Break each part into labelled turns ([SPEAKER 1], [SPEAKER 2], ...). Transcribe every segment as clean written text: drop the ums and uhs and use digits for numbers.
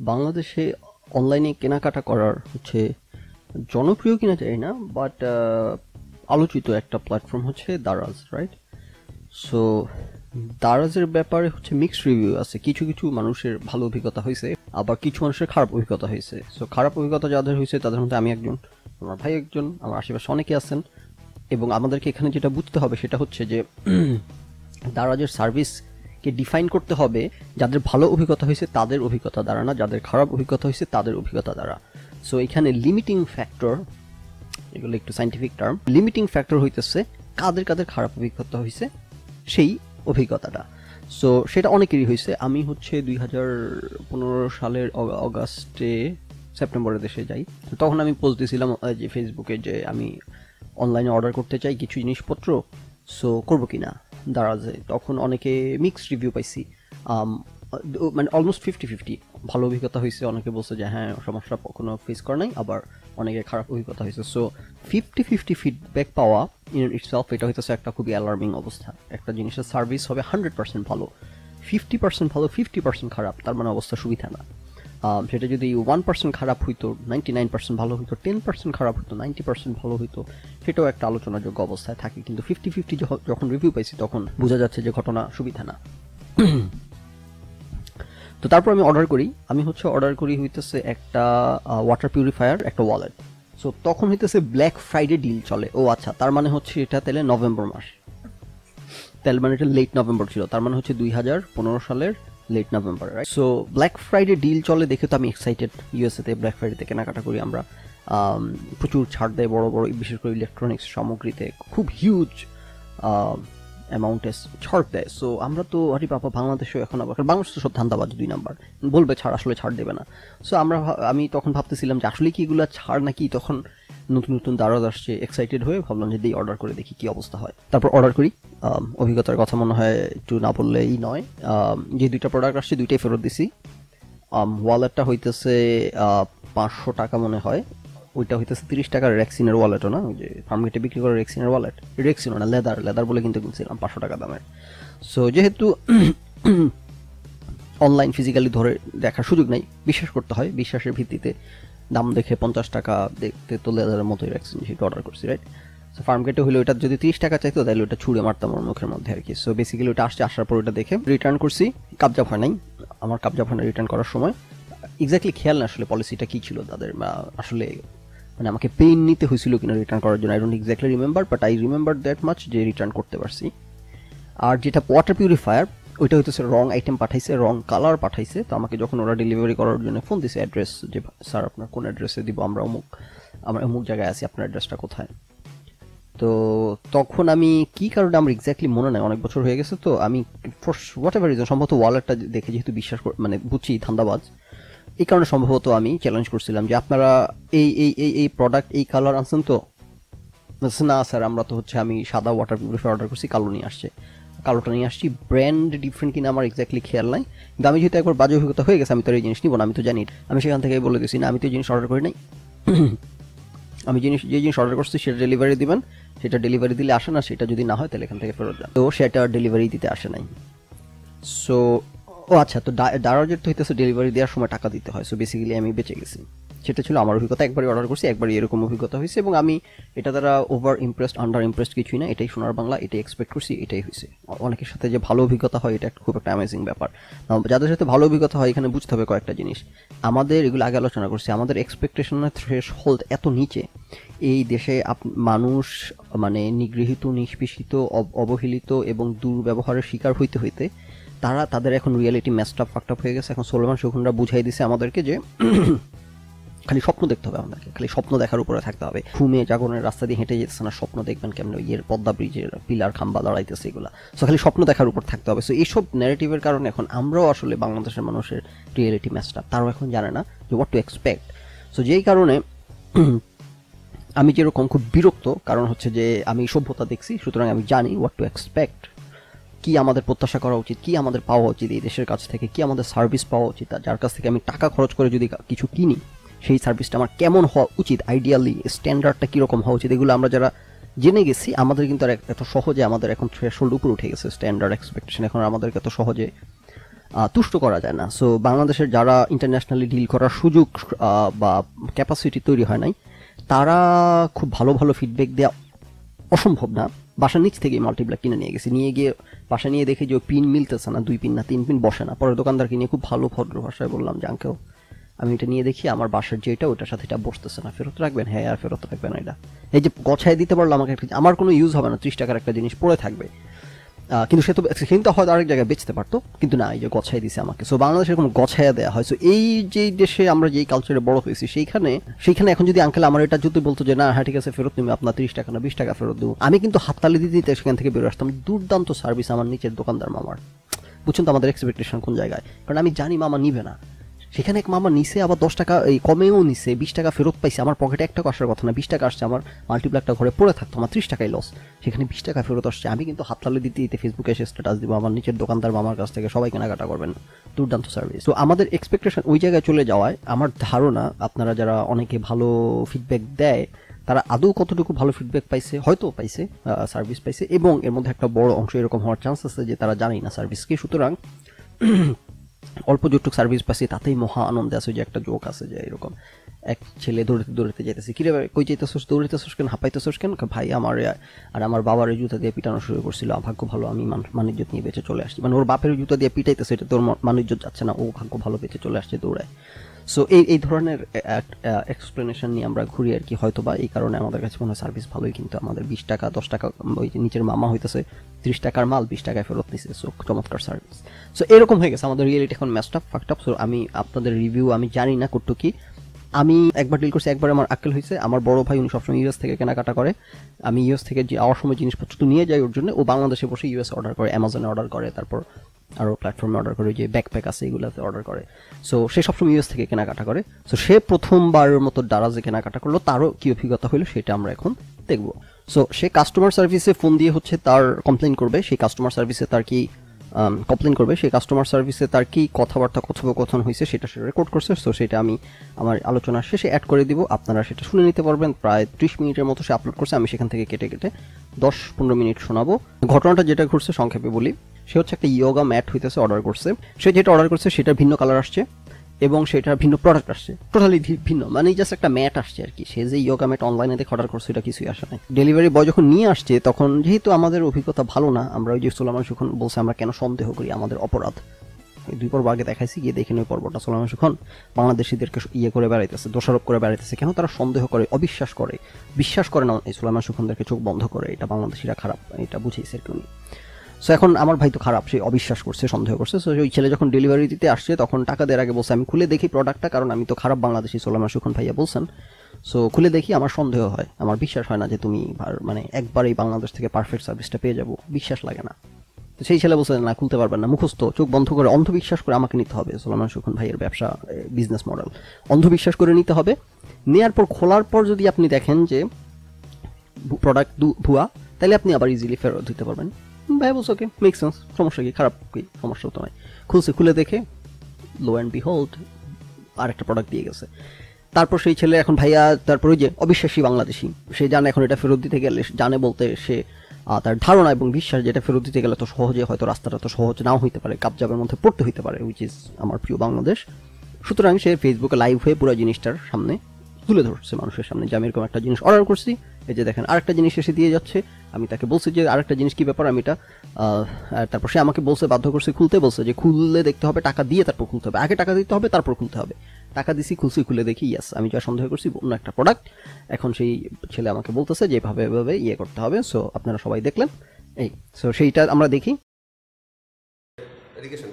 [SPEAKER 1] বাংলাদেশে অনলাইনে কেনাকাটা করার হচ্ছে জনপ্রিয় কিনা জানি না, বাট আলোচিত একটা প্ল্যাটফর্ম হচ্ছে দারাজ, রাইট? সো দারাজের ব্যাপারে হচ্ছে মিক্সড রিভিউ আছে। কিছু কিছু মানুষের ভালো অভিজ্ঞতা হয়েছে, আবার কিছু মানুষের খারাপ অভিজ্ঞতা হয়েছে। সো খারাপ অভিজ্ঞতা যাদের হয়েছে তাদের মধ্যে আমি একজন, আমার ভাই একজন, আমার আশেপাশে অনেকে আছেন। এবং আমাদেরকে এখানে যেটা বুঝতে হবে সেটা হচ্ছে যে দারাজের সার্ভিসকে ডিফাইন করতে হবে যাদের ভালো অভিজ্ঞতা হয়েছে তাদের অভিজ্ঞতা দ্বারা না, যাদের খারাপ অভিজ্ঞতা হয়েছে তাদের অভিজ্ঞতা দ্বারা। সো এখানে লিমিটিং ফ্যাক্টর, এগুলো একটু সাইন্টিফিক টার্ম, লিমিটিং ফ্যাক্টর হইতেছে কাদের কাদের খারাপ অভিজ্ঞতা হয়েছে সেই অভিজ্ঞতাটা। সো সেটা অনেকেরই হয়েছে। আমি হচ্ছে 2015 সালের সেপ্টেম্বরে দেশে যাই, তখন আমি পোস্ট দিয়েছিলাম যে ফেসবুকে যে আমি অনলাইনে অর্ডার করতে চাই কিছু জিনিসপত্র, সো করবো কিনা দারাজে। তখন অনেকে মিক্সড রিভিউ পাইছি, মানে অলমোস্ট 50-50 ভালো অভিজ্ঞতা হয়েছে, অনেকে বলছে যে হ্যাঁ সমস্যা কোনো ফেস করে নাই, আবার অনেকে খারাপ অভিজ্ঞতা হয়েছে। সো 50-50 ফিডব্যাক পাওয়া ইন ইটসেলফ এটা হইতেছে একটা খুবই অ্যালার্মিং অবস্থা। একটা জিনিসের সার্ভিস হবে 100% ভালো, 50% ভালো 50% খারাপ, তার মানে অবস্থা সুবিধা না। সেটা যদি 1% খারাপ হইতো, 99% ভালো হইতো, 10% খারাপ হইতো, 90% ভালো হইতো, সেটাও একটা আলোচনাযোগ্য অবস্থায় থাকে। কিন্তু 50-50 যখন রিভিউ পাইছি তখন বোঝা যাচ্ছে যে ঘটনা সুবিধা না। তো তারপর আমি অর্ডার করি হইতেছে একটা ওয়াটার পিউরিফায়ার, একটা ওয়ালেট। সো তখন হইতেছে ব্ল্যাক ফ্রাইডে ডিল চলে। ও আচ্ছা, তার মানে হচ্ছে এটা তাহলে নভেম্বর মাস, তাহলে মানে এটা লেট নভেম্বর ছিল, তার মানে হচ্ছে 2015 সালের late November, right? So black Friday deal চলে দেখে তো আমি এক্সাইটেড। ইউএসএতে ব্ল্যাক ফ্রাইডেতে কেনাকাটা করি আমরা, প্রচুর ছাড় দেয় বড় বড়, বিশেষ করে ইলেকট্রনিক্স সামগ্রীতে খুব হিউজ অ্যামাউন্টে ছাড় দেয়। সো আমরা তো আরে বাবা, বাংলাদেশেও এখন আবার, বাংলাদেশ তো সব ধান্দাবাজ 2 নাম্বার, বলবে ছাড়, আসলে ছাড় দেবে না। সো আমি তখন ভাবতেছিলাম যে আসলে কি এগুলো ছাড় নাকি। তখন নতুন নতুন দারাজ আসছে, এক্সাইটেড হয়ে ভাবলাম যে অর্ডার করে দেখি কি অবস্থা হয়। তারপর অর্ডার করি। অভিজ্ঞতার কথা মনে হয় একটু না বললেই নয়, যে 2টা প্রোডাক্ট আসছে 2টাই ফেরত দিছি। ওয়ালেটটা হইতেছে 500 টাকা মনে হয়, ওইটা হইতেছে 30 টাকার রেক্সিনের ওয়ালেটও না, ওই যে ফার্মগেটে বিক্রি করে রেক্সিনের ওয়ালেট, রেক্সিনো না, লেদার বলে কিন্তু কিনছিলাম 500 টাকা দামের। সো যেহেতু অনলাইন ফিজিক্যালি ধরে দেখার সুযোগ নাই, বিশ্বাস করতে হয়, বিশ্বাসের ভিত্তিতে দাম দেখে 50 টাকা দেখতে তো লেদারের মতোই রেক্সিন, সেটা অর্ডার করছি, রাইট? সো ফার্মগেটে হলে ওইটা যদি 30 টাকা চাইতো তাহলে ওটা ছুঁড়ে মারতাম আমার মুখের মধ্যে আর কি। সো বেসিক্যালি ওটা আসার পর ওটা দেখে রিটার্ন করছি। কাবজাব হয় নাই আমার, কাবজাব হয় না রিটার্ন করার সময়। এক্স্যাক্টলি খেয়াল না আসলে পলিসিটা কি ছিল তাদের, আসলে মানে আমাকে পেইন নিতে হয়েছিল কিনা রিটার্ন করার জন্য, I don't exactly remember, but I remember that much যে রিটার্ন করতে পারছি। আর যেটা ওয়াটার পিউরিফায়ার, ওইটা হইতেছে রং আইটেম পাঠাইছে, রং কালার পাঠাইছে। তো আমাকে যখন ওরা ডেলিভারি করার জন্য ফোন দিছে, অ্যাড্রেস যে স্যার আপনার কোন অ্যাড্রেসে দিব, আমরা অমুক জায়গায় আছি, আপনার অ্যাড্রেসটা কোথায়। তো তখন আমি কি কারণে আমার এক্স্যাক্টলি মনে নাই, অনেক বছর হয়ে গেছে। তো আমি ফর হোয়াট এভার রিজন, সম্ভবত ওয়ালেটটা দেখে যেহেতু বিশ্বাস মানে বুঝছি ধান্দাবাজ, এই কারণে সম্ভবত আমি চ্যালেঞ্জ করছিলাম যে আপনারা এই প্রোডাক্ট এই কালার আনছেন তো? না স্যার, আমরা তো হচ্ছে আমি সাদা ওয়াটার পিউরিফায়ার অর্ডার করছি, কালোটা নিয়ে আসছি। ব্র্যান্ড ডিফারেন্ট কিনা আমার এক্স্যাক্টলি খেয়াল নাই, কিন্তু আমি যেহেতু একবার বাজে অভিজ্ঞতা হয়ে গেছে, আমি তো এই জিনিস নিব না, আমি তো জানি। আমি সেখান থেকে বলে দিয়েছি না, আমি তো এই জিনিস অর্ডার করি নাই, আমি যে জিনিস অর্ডার করছি সেটা ডেলিভারি দিবেন, সেটা ডেলিভারি দিলে আসে না, সেটা যদি না হয় তাহলে এখান থেকে ফেরত যান। তো সেটা ডেলিভারি দিতে আসে নাই। সো ও আচ্ছা, তো দারাজের তো হইতেছে ডেলিভারি দেওয়ার সময় টাকা দিতে হয়। সো বেসিক্যালি আমি বেঁচে গেছি, সেটা ছিল আমার অভিজ্ঞতা। একবারই অর্ডার করছি, একবারই এরকম অভিজ্ঞতা হয়েছে, এবং আমি এটা দ্বারা ওভার ইমপ্রেসড আন্ডার ইমপ্রেসড কিছুই না, এটাই সোনার বাংলা, এটাই এক্সপেক্ট করছি, এটাই হয়েছে। অনেকের সাথে যে ভালো অভিজ্ঞতা হয় এটা খুব একটা অ্যামেজিং ব্যাপার। যাদের সাথে ভালো অভিজ্ঞতা হয় এখানে বুঝতে হবে কয়েকটা জিনিস। আমাদের এগুলো আগে আলোচনা করছি, আমাদের এক্সপেকটেশনের থ্রেশহোল্ড এত নিচে, এই দেশে মানুষ মানে নিগৃহীত, নিষ্পেষিত, অবহেলিত এবং দুর্ব্যবহারের শিকার হইতে হইতে তাদের এখন reality matched up fucked up হয়ে গেছে। এখন সোলেমান শকুনরা বুঝাই দিছে আমাদেরকে যে খালি স্বপ্ন দেখতে হবে, আমাদেরকে খালি স্বপ্ন দেখার উপরে থাকতে হবে। ঘুমে জাগরণের রাস্তা দিয়ে হেঁটে যেতেছে না, স্বপ্ন দেখবেন কেমন, পদ্মা ব্রিজের পিলার খাম্বা দাঁড়াইতেছে, এগুলা। সো খালি স্বপ্ন দেখার উপর থাকতে হবে। সো এইসব ন্যারেটিভের কারণে এখন আমরাও আসলে বাংলাদেশের মানুষের রিয়েলিটি ম্যাচড আপ, তারাও এখন জানে না যে হোয়াট টু এক্সপেক্ট। সো যেই কারণে আমি যেরকম খুব বিরক্ত, কারণ হচ্ছে যে আমি সভ্যতা দেখছি, সুতরাং আমি জানি হোয়াট টু এক্সপেক্ট, কি আমাদের প্রত্যাশা করা উচিত, কি আমাদের পাওয়া উচিত এই দেশের কাছ থেকে, কি আমাদের সার্ভিস পাওয়া উচিত, যার কাছ থেকে আমি টাকা খরচ করে যদি কিছু কিনি সেই সার্ভিসটা আমার কেমন হওয়া উচিত, আইডিয়ালি স্ট্যান্ডার্ডটা কীরকম হওয়া উচিত, এগুলো আমরা যারা জেনে গেছি আমাদের কিন্তু আর এত সহজে, আমাদের এখন থ্রেশহোল্ড উপরে উঠে গেছে স্ট্যান্ডার্ড এক্সপেকটেশন, এখন আমাদেরকে এত সহজে তুষ্ট করা যায় না। সো বাংলাদেশের যারা ইন্টারন্যাশনালি ডিল করার সুযোগ বা ক্যাপাসিটি তৈরি হয় নাই, তারা খুব ভালো ভালো ফিডব্যাক দেওয়া অসম্ভব না। বাসার নিচ থেকে মাল্টিপ্লাক কিনে নিয়ে গেছি, নিয়ে গিয়ে বাসা নিয়ে দেখে যে পিন মিলতেছে না, 2 পিন না 3 পিন বসে না। পরে দোকানদারকে নিয়ে খুব ভালো ভদ্র ভাষায় বললাম যে আঙ্কেল আমি এটা নিয়ে দেখি আমার বাসার যেটা ওটার সাথে এটা বসতেছে না, ফেরত রাখবেন? হ্যাঁ, আর ফেরত রাখবেন এটা। এই যে গছায় দিতে পারলো আমাকে, আমার কোনো ইউজ হবে না, 30 টাকার একটা জিনিস পড়ে থাকবে, কিন্তু সে তো কিন্তু হয়তো আরেক জায়গায় বেচতে পারতো, কিন্তু না, এই যে গছায় দিছে আমাকে। সো বাংলাদেশে এরকম গছায় দেওয়া হয়। সো এই যে দেশে আমরা যেই কালচারে বড় হয়েছি, সেইখানে এখন যদি আঙ্কেল আমার এটা যদি বলতো যে না হ্যাঁ ঠিক আছে ফেরত তুমি আপনার 30 টাকা না 20 টাকা ফেরত দেবো, আমি কিন্তু হাততালি দিতে দিতে সেখান থেকে বেরো আসতাম। দুর্দান্ত সার্ভিস আমার নিচের দোকানদার মামার। বুঝছেন তো আমাদের এক্সপেকটেশন কোন জায়গায়, কারণ আমি জানি মামা নিবে না। সেখানে এক মামা নিছে, আবার 10 টাকা এই কমেও নিছে, 20 টাকা ফেরত পাইছে। আমার পকেটে 1 টাকা আসার কথা না, 20 টাকা আসছে, আমার মাল্টিপ্লাকটা ঘরে পড়ে থাকতো, আমার 30 টাকাই লস। সেখানে 20 টাকা ফেরত আসছে, আমি কিন্তু হাততালি দিতে দিতে ফেসবুকে এসে স্ট্যাটাস দিব আমার নিচের দোকানদার মামার কাছ থেকে সবাই কেনাকাটা করবেন, দুর্দান্ত সার্ভিস। তো আমাদের এক্সপেকটেশন ওই জায়গায় চলে যাওয়ায় আমার ধারণা আপনারা যারা অনেকে ভালো ফিডব্যাক দেয়, তারা আদৌ কতটুকু ভালো ফিডব্যাক পাইছে, হয়তো পাইছে, সার্ভিস পাইছে, এবং এর মধ্যে একটা বড় অংশ এরকম হওয়ার চান্স আছে যে তারা জানেই না সার্ভিসকে। সুতরাং অল্প যেটুক সার্ভিস পাচ্ছি তাতেই মহা আনন্দে আছে। যে একটা জোক আছে যে এরকম এক ছেলে দৌড়াতে দৌড়াতে যাইতেছে, কিরে কই যাইতেছিস, দৌড়াইতেছিস কেন, হাঁপাইতেছিস কেন? ভাই আমার আর আমার বাবার জুতা দিয়ে পিটানো শুরু করছিল, ভাগ্য ভালো আমি মানিজ্যত নিয়ে বেঁচে চলে আসছি। মানে ওর বাপের জুতা দিয়ে পিটাইতেছে, এটা তোর মানিজ্যত যাচ্ছে না, ও ভাগ্য ভালো বেঁচে চলে আসছে দৌড়ায়। সো এই ধরনের এক্সপ্লেনেশন নিয়ে আমরা ঘুরি আর কি, হয়তো বা এই কারণে আমাদের কাছে মনে হয় সার্ভিস ভালোই, কিন্তু আমাদের 20 টাকা 10 টাকা ওই যে নিচের মামা হইতেছে 30 টাকার মাল 20 টাকায় ফেরত নিছে। সো চমৎকার সার্ভিস। সো এরকম হয়ে গেছে আমাদের রিয়েলিটি এখন matched up fucked up. So আমি আপনাদের রিভিউ আমি জানি না করতো কি, আমি একবার ডিল করছি, একবার আমার আক্কেল হয়েছে। আমার বড় ভাই উনি সবসময় ইউএস থেকে কেনাকাটা করে, আমি ইউএস থেকে যাওয়ার সময় জিনিসপত্র তো নিয়ে যাই ওর জন্য, ও বাংলাদেশে বসে ইউএস অর্ডার করে, অ্যামাজনে অর্ডার করে, তারপর আরও প্ল্যাটফর্মে অর্ডার করে, যে ব্যাকপ্যাক আছে এগুলোতে অর্ডার করে। সো সে সবসময় ইউএস থেকে কেনাকাটা করে। সো সে প্রথমবারের মতো দারাজে কেনাকাটা করলো, তারও কী অভিজ্ঞতা হলো সেটা আমরা এখন দেখবো। সো সে কাস্টমার সার্ভিসে ফোন দিয়ে হচ্ছে তার কমপ্লেন করবে, সেই কাস্টমার সার্ভিসে তার কি কমপ্লেন করবে, সেই কাস্টমার সার্ভিসে তার কি কথাবার্তা কথোপকথন হয়েছে সেটা সে রেকর্ড করছে। সো সেটা আমি আমার আলোচনার শেষে অ্যাড করে দিব, আপনারা সেটা শুনে নিতে পারবেন। প্রায় 30 মিনিটের মতো সে আপলোড করছে, আমি সেখান থেকে কেটে কেটে 10-15 মিনিট শোনাবো। ঘটনাটা যেটা ঘটছে সংক্ষেপে বলি, সে হচ্ছে একটা ইয়োগা ম্যাট হইতেছে অর্ডার করছে। সে যেটা অর্ডার করছে সেটা ভিন্ন কালার আসছে এবং সেটার ভিন্ন প্রোডাক্ট আসছে, টোটালি ভিন্ন, মানে জাস্ট একটা ম্যাট আসছে আর কি। সে যে ইয়োগা ম্যাট অনলাইনে দেখে অর্ডার করছে এটা কিছুই আসে নাই। ডেলিভারি বয় যখন নিয়ে আসছে তখন যেহেতু আমাদের অভিজ্ঞতা ভালো না, আমরা ওই যে সোলামান সুখন বলছে আমরা কেন সন্দেহ করি, আমাদের অপরাধ। 2 পর্ব আগে দেখাইছি, গিয়ে দেখেন ওই পর্বটা। সোলামান সুখন বাংলাদেশিদেরকে ইয়ে করে বেড়াইতেছে, দোষারোপ করে বেড়াইতেছে, কেন তারা সন্দেহ করে, অবিশ্বাস করে, বিশ্বাস করে না এই সোলামান সুখনদেরকে, চোখ বন্ধ করে, এটা বাংলাদেশিরা খারাপ, এটা বুঝেছে আর কি উনি। সো এখন আমার ভাই তো খারাপ, সে অবিশ্বাস করছে, সন্দেহ করছে। সো ওই ছেলে যখন ডেলিভারি দিতে আসছে তখন টাকা দেওয়ার আগে বলছে আমি খুলে দেখি প্রোডাক্টটা, কারণ আমি তো খারাপ বাংলাদেশি, সোলামান সুখন ভাইয়া বলছেন। সো খুলে দেখি, আমার সন্দেহ হয়, আমার বিশ্বাস হয় না যে তুমি মানে একবারেই বাংলাদেশ থেকে পারফেক্ট সার্ভিসটা পেয়ে যাবো, বিশ্বাস লাগে না। তো সেই ছেলে বলছে না খুলতে পারবেন না, মুখস্থ, চোখ বন্ধ করে অন্ধবিশ্বাস করে আমাকে নিতে হবে। সোলামান সুখন ভাইয়ের ব্যবসা বিজনেস মডেল, অন্ধবিশ্বাস করে নিতে হবে। নেওয়ার পর খোলার পর যদি আপনি দেখেন যে প্রোডাক্ট ভুয়া, তাহলে আপনি আবার ইজিলি ফেরত দিতে পারবেন। ভাই বলছে ওকে, মেক সেন্স, সমস্যা কি, খারাপ কি, সমস্যা তো নয়। খুলছে, খুলে দেখে লো অ্যান্ড বিহোল্ড আরেকটা প্রোডাক্ট দিয়ে গেছে। তারপর সেই ছেলে এখন ভাইয়া, তারপর ওই যে অবিশ্বাসী বাংলাদেশি, সে জানে এখন এটা ফেরত দিতে গেলে, জানে বলতে সে তার ধারণা এবং বিশ্বাস যেটা ফেরত দিতে গেলে তো সহজে হয়তো রাস্তাটা তো সহজ নাও হইতে পারে, কাপজাবের মধ্যে পড়তে হইতে পারে, উইচ ইজ আমার প্রিয় বাংলাদেশ। সুতরাং সে ফেসবুকে লাইভ হয়ে পুরো জিনিসটার সামনে তুলে ধরছে মানুষের সামনে যে আমি এরকম একটা জিনিস অর্ডার করছি, এই যে দেখেন আরেকটা জিনিস এসে দিয়ে যাচ্ছে। আমি তাকে বলছি যে আরেকটা জিনিস কি ব্যাপার, আমি এটা, তারপর সে আমাকে বলছে, বাধ্য করছে খুলতে, বলছে যে খুললে দেখতে হবে, টাকা দিয়ে তারপর খুলতে হবে, আগে টাকা দিতে হবে তারপর খুলতে হবে। টাকা দিছি, খুলছি, খুলে দেখি ইয়াস আমি যা সন্দেহ করছি অন্য একটা প্রোডাক্ট। এখন সেই ছেলে আমাকে বলতেছে যে এভাবে এভাবে ইয়ে করতে হবে। সো আপনারা সবাই দেখলেন, এই সো সেইটা আমরা দেখি।
[SPEAKER 2] এডুকেশন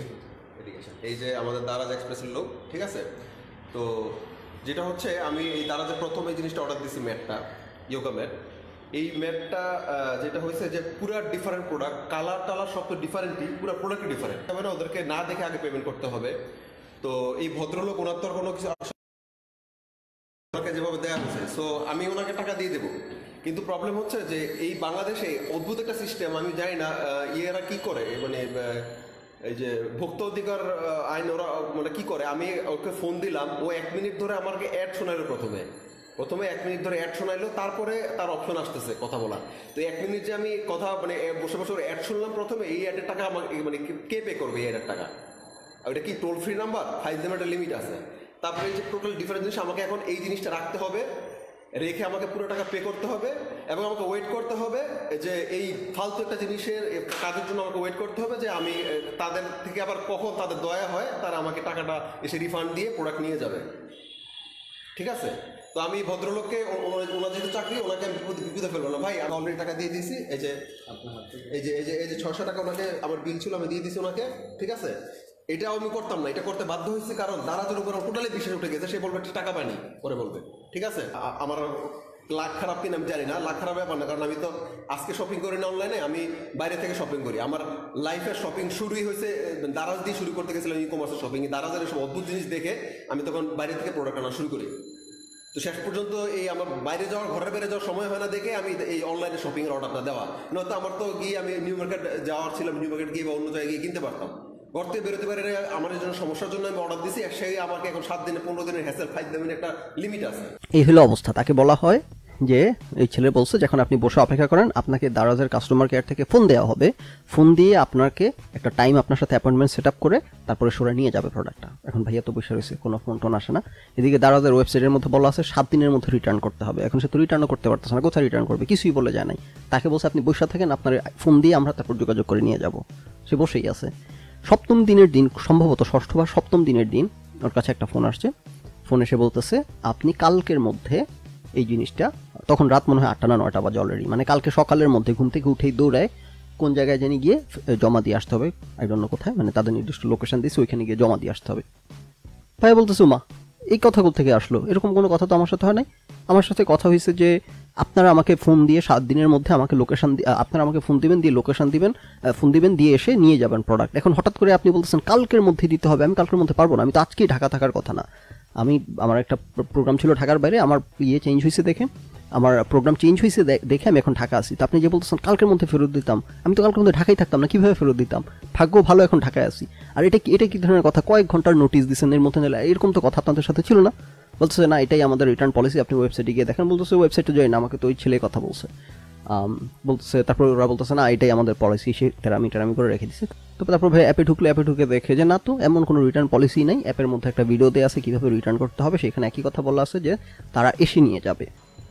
[SPEAKER 2] এই যে আমাদের দারাজ এক্সপ্রেসের লোক, ঠিক আছে। তো যেটা হচ্ছে, আমি এই দারাজের প্রথম এই জিনিসটা অর্ডার দিছি, ম্যাটটা, ইয়োগা ম্যাট। এই ম্যাটটা যেটা হয়েছে যে পুরা ডিফারেন্ট প্রোডাক্ট, কালার টালার সব তো ডিফারেন্টই, পুরো প্রোডাক্টই ডিফারেন্ট, মানে ওদেরকে না দেখে আগে পেমেন্ট করতে হবে। তো এই ভদ্রলোক ওনার তো কোনো কিছু ওনাকে যেভাবে দেওয়া হয়েছে, সো আমি ওনাকে টাকা দিয়ে দেবো। কিন্তু প্রবলেম হচ্ছে যে এই বাংলাদেশে অদ্ভুত একটা সিস্টেম, আমি জানি না ইয়েরা কি করে, মানে এই যে ভোক্তা অধিকার আইন ওরা মানে কি করে। আমি ওকে ফোন দিলাম, ও 1 মিনিট ধরে আমাকে অ্যাড শোনাইলো, প্রথমে 1 মিনিট ধরে অ্যাড শোনাইলো, তারপরে তার অপশন আসতেছে কথা বলা। তো 1 মিনিট যে আমি কথা মানে বসে বসে অ্যাড শুনলাম প্রথমে, এই অ্যাডের টাকা আমাকে মানে কে পে করবে এই অ্যাডের টাকা? ওইটা কি টোল ফ্রি নাম্বার, 5 দিনের একটা লিমিট আছে। তারপরে এই যে টোটাল ডিফারেন্স জিনিস, আমাকে এখন এই জিনিসটা রাখতে হবে, রেখে আমাকে পুরো টাকা পে করতে হবে এবং আমাকে ওয়েট করতে হবে যে এই ফালতু একটা জিনিসের কাজের জন্য আমাকে ওয়েট করতে হবে যে আমি তাদের থেকে আবার কখন তাদের দয়া হয় তারা আমাকে টাকাটা এসে রিফান্ড দিয়ে প্রোডাক্ট নিয়ে যাবে। ঠিক আছে, তো আমি ভদ্রলোককে, ওনার যেহেতু চাকরি, ওনাকে আমি বিপদে ফেলবো না। ভাই আমি অলরেডি টাকা দিয়ে দিয়েছি, এই যে 600 টাকা ওনাকে আমার বিল ছিল, আমি দিয়ে দিয়েছি ওনাকে। ঠিক আছে, এটাও আমি করতাম না, এটা করতে বাধ্য হয়েছি কারণ দারাজের উপর টোটালি বিশ্বাস উঠে গেছে। সে বলবে টাকা পায়নি, পরে বলবে। ঠিক আছে, আমার লাখ খারাপ কিনা আমি জানি না, লাখ খারাপ ব্যাপার না, কারণ আমি তো আজকে শপিং করি না অনলাইনে, আমি বাইরে থেকে শপিং করি। আমার লাইফের শপিং শুরুই হয়েছে দারাজ দিয়ে, শুরু করতে গেছিলাম ই কমার্সের শপিং। দারাজের সব অদ্ভুত জিনিস দেখে আমি তখন বাইরে থেকে প্রোডাক্ট আনা শুরু করি। তো শেষ পর্যন্ত এই আমার বাইরে যাওয়ার, ঘরের বাইরে যাওয়ার সময় হয় না দেখে আমি এই অনলাইনে শপিংয়ের অর্ডারটা দেওয়া। নয়তো আমার তো গিয়ে আমি নিউ মার্কেট যাওয়ার ছিলাম, নিউ মার্কেট গিয়ে বা অন্য জায়গায় গিয়ে কিনতে পারতাম। ঘর থেকে বেরোতে পারে আমার জন্য সমস্যার জন্য আমি অর্ডার দিয়েছি, সেই আমাকে এখন 7 দিনে 15 দিনের হ্যাসেল, 5 দিনের একটা লিমিট আছে।
[SPEAKER 1] এই হলো অবস্থা। তাকে বলা হয় যে এই ছেলে বলছে যখন আপনি বসে অপেক্ষা করেন, আপনাকে দারাজের কাস্টমার কেয়ার থেকে ফোন দেওয়া হবে, ফোন দিয়ে আপনাকে একটা টাইম আপনার সাথে অ্যাপয়েন্টমেন্ট সেট আপ করে তারপরে সরে নিয়ে যাবে প্রোডাক্টটা। এখন ভাইয়া তো বসে রয়েছে, কোনো ফোন টোন আসে না। এদিকে দারাজের ওয়েবসাইটের মধ্যে বলা আছে 7 দিনের মধ্যে রিটার্ন করতে হবে। এখন সে তো রিটার্নও করতে পারতেছে না, কোথায় রিটার্ন করবে কিছুই বলে যায় নাই। তাকে বলছে আপনি বসে থাকেন, আপনার ফোন দিয়ে আমরা তারপর যোগাযোগ করে নিয়ে যাব। সে বসেই আছে। 7ম দিনের দিন, সম্ভবত 6ষ্ঠ বা 7ম দিনের দিন ওর কাছে একটা ফোন আসছে। ফোন এসে বলতেছে আপনি কালকের মধ্যে এই জিনিসটা, তখন রাত মনে হয় 8টা না 9টা বাজে অলরেডি, মানে কালকে সকালের মধ্যে ঘুম থেকে উঠেই দৌড়ায় কোন জায়গায় জানি গিয়ে জমা দিয়ে আসতে হবে। আই ডোন্ট নো কোথায়, মানে তাদের নির্দিষ্ট লোকেশন দিয়েছে, ওইখানে গিয়ে জমা দিয়ে আসতে হবে। ভাই বলতেছে মা এই কথা থেকে আসলো, এরকম কোনো কথা তো আমার সাথে হয় নাই। আমার সাথে কথা হয়েছে যে আপনারা আমাকে ফোন দিয়ে 7 দিনের মধ্যে আমাকে লোকেশন, আপনারা আমাকে ফোন দিবেন, দিয়ে লোকেশন দিবেন, ফোন দিবেন, দিয়ে এসে নিয়ে যাবেন প্রোডাক্ট। এখন হঠাৎ করে আপনি বলতেছেন কালকের মধ্যে দিতে হবে। আমি কালকের মধ্যে পারবো না, আমি তো আজকেই ঢাকা থাকার কথা না। আমার একটা প্রোগ্রাম ছিল ঢাকার বাইরে, আমার ইয়ে চেঞ্জ হয়েছে দেখে, আমার প্রোগ্রাম চেঞ্জ হয়েছে দেখে আমি এখন ঢাকা আছি। তো আপনি যে বলতেছেন কালকের মধ্যে ফেরত দিতাম, আমি তো কালকের মধ্যে ঢাকায় থাকতাম না, কীভাবে ফেরত দিতাম? ভাগ্য ভালো এখন ঢাকায় আছি। আর এটা কি ধরনের কথা? কয়েক ঘন্টার নোটিশ দিচ্ছেন, এর মধ্যে নিলে এরকম তো কথা আপনাদের সাথে ছিল না। বলতেছে না এটাই আমাদের রিটার্ন পলিসি, আপনি ওয়েবসাইটে গিয়ে দেখেন। বলতেছে ওয়েবসাইটে যাই না, আমাকে তো ওই ছেলে কথা বলছে। বলতেছে, তারপর ওরা বলতেছে না এটাই আমাদের পলিসি, সে তেরামি করে রেখে দিচ্ছে। তো তারপর ভাই অ্যাপে ঢুকে দেখে যে না, তো এমন কোনো রিটার্ন পলিসি নাই। অ্যাপের মধ্যে একটা ভিডিও দেওয়া আছে কীভাবে রিটার্ন করতে হবে, সেখানে একই কথা বলা আছে যে তারা এসে নিয়ে যাবে।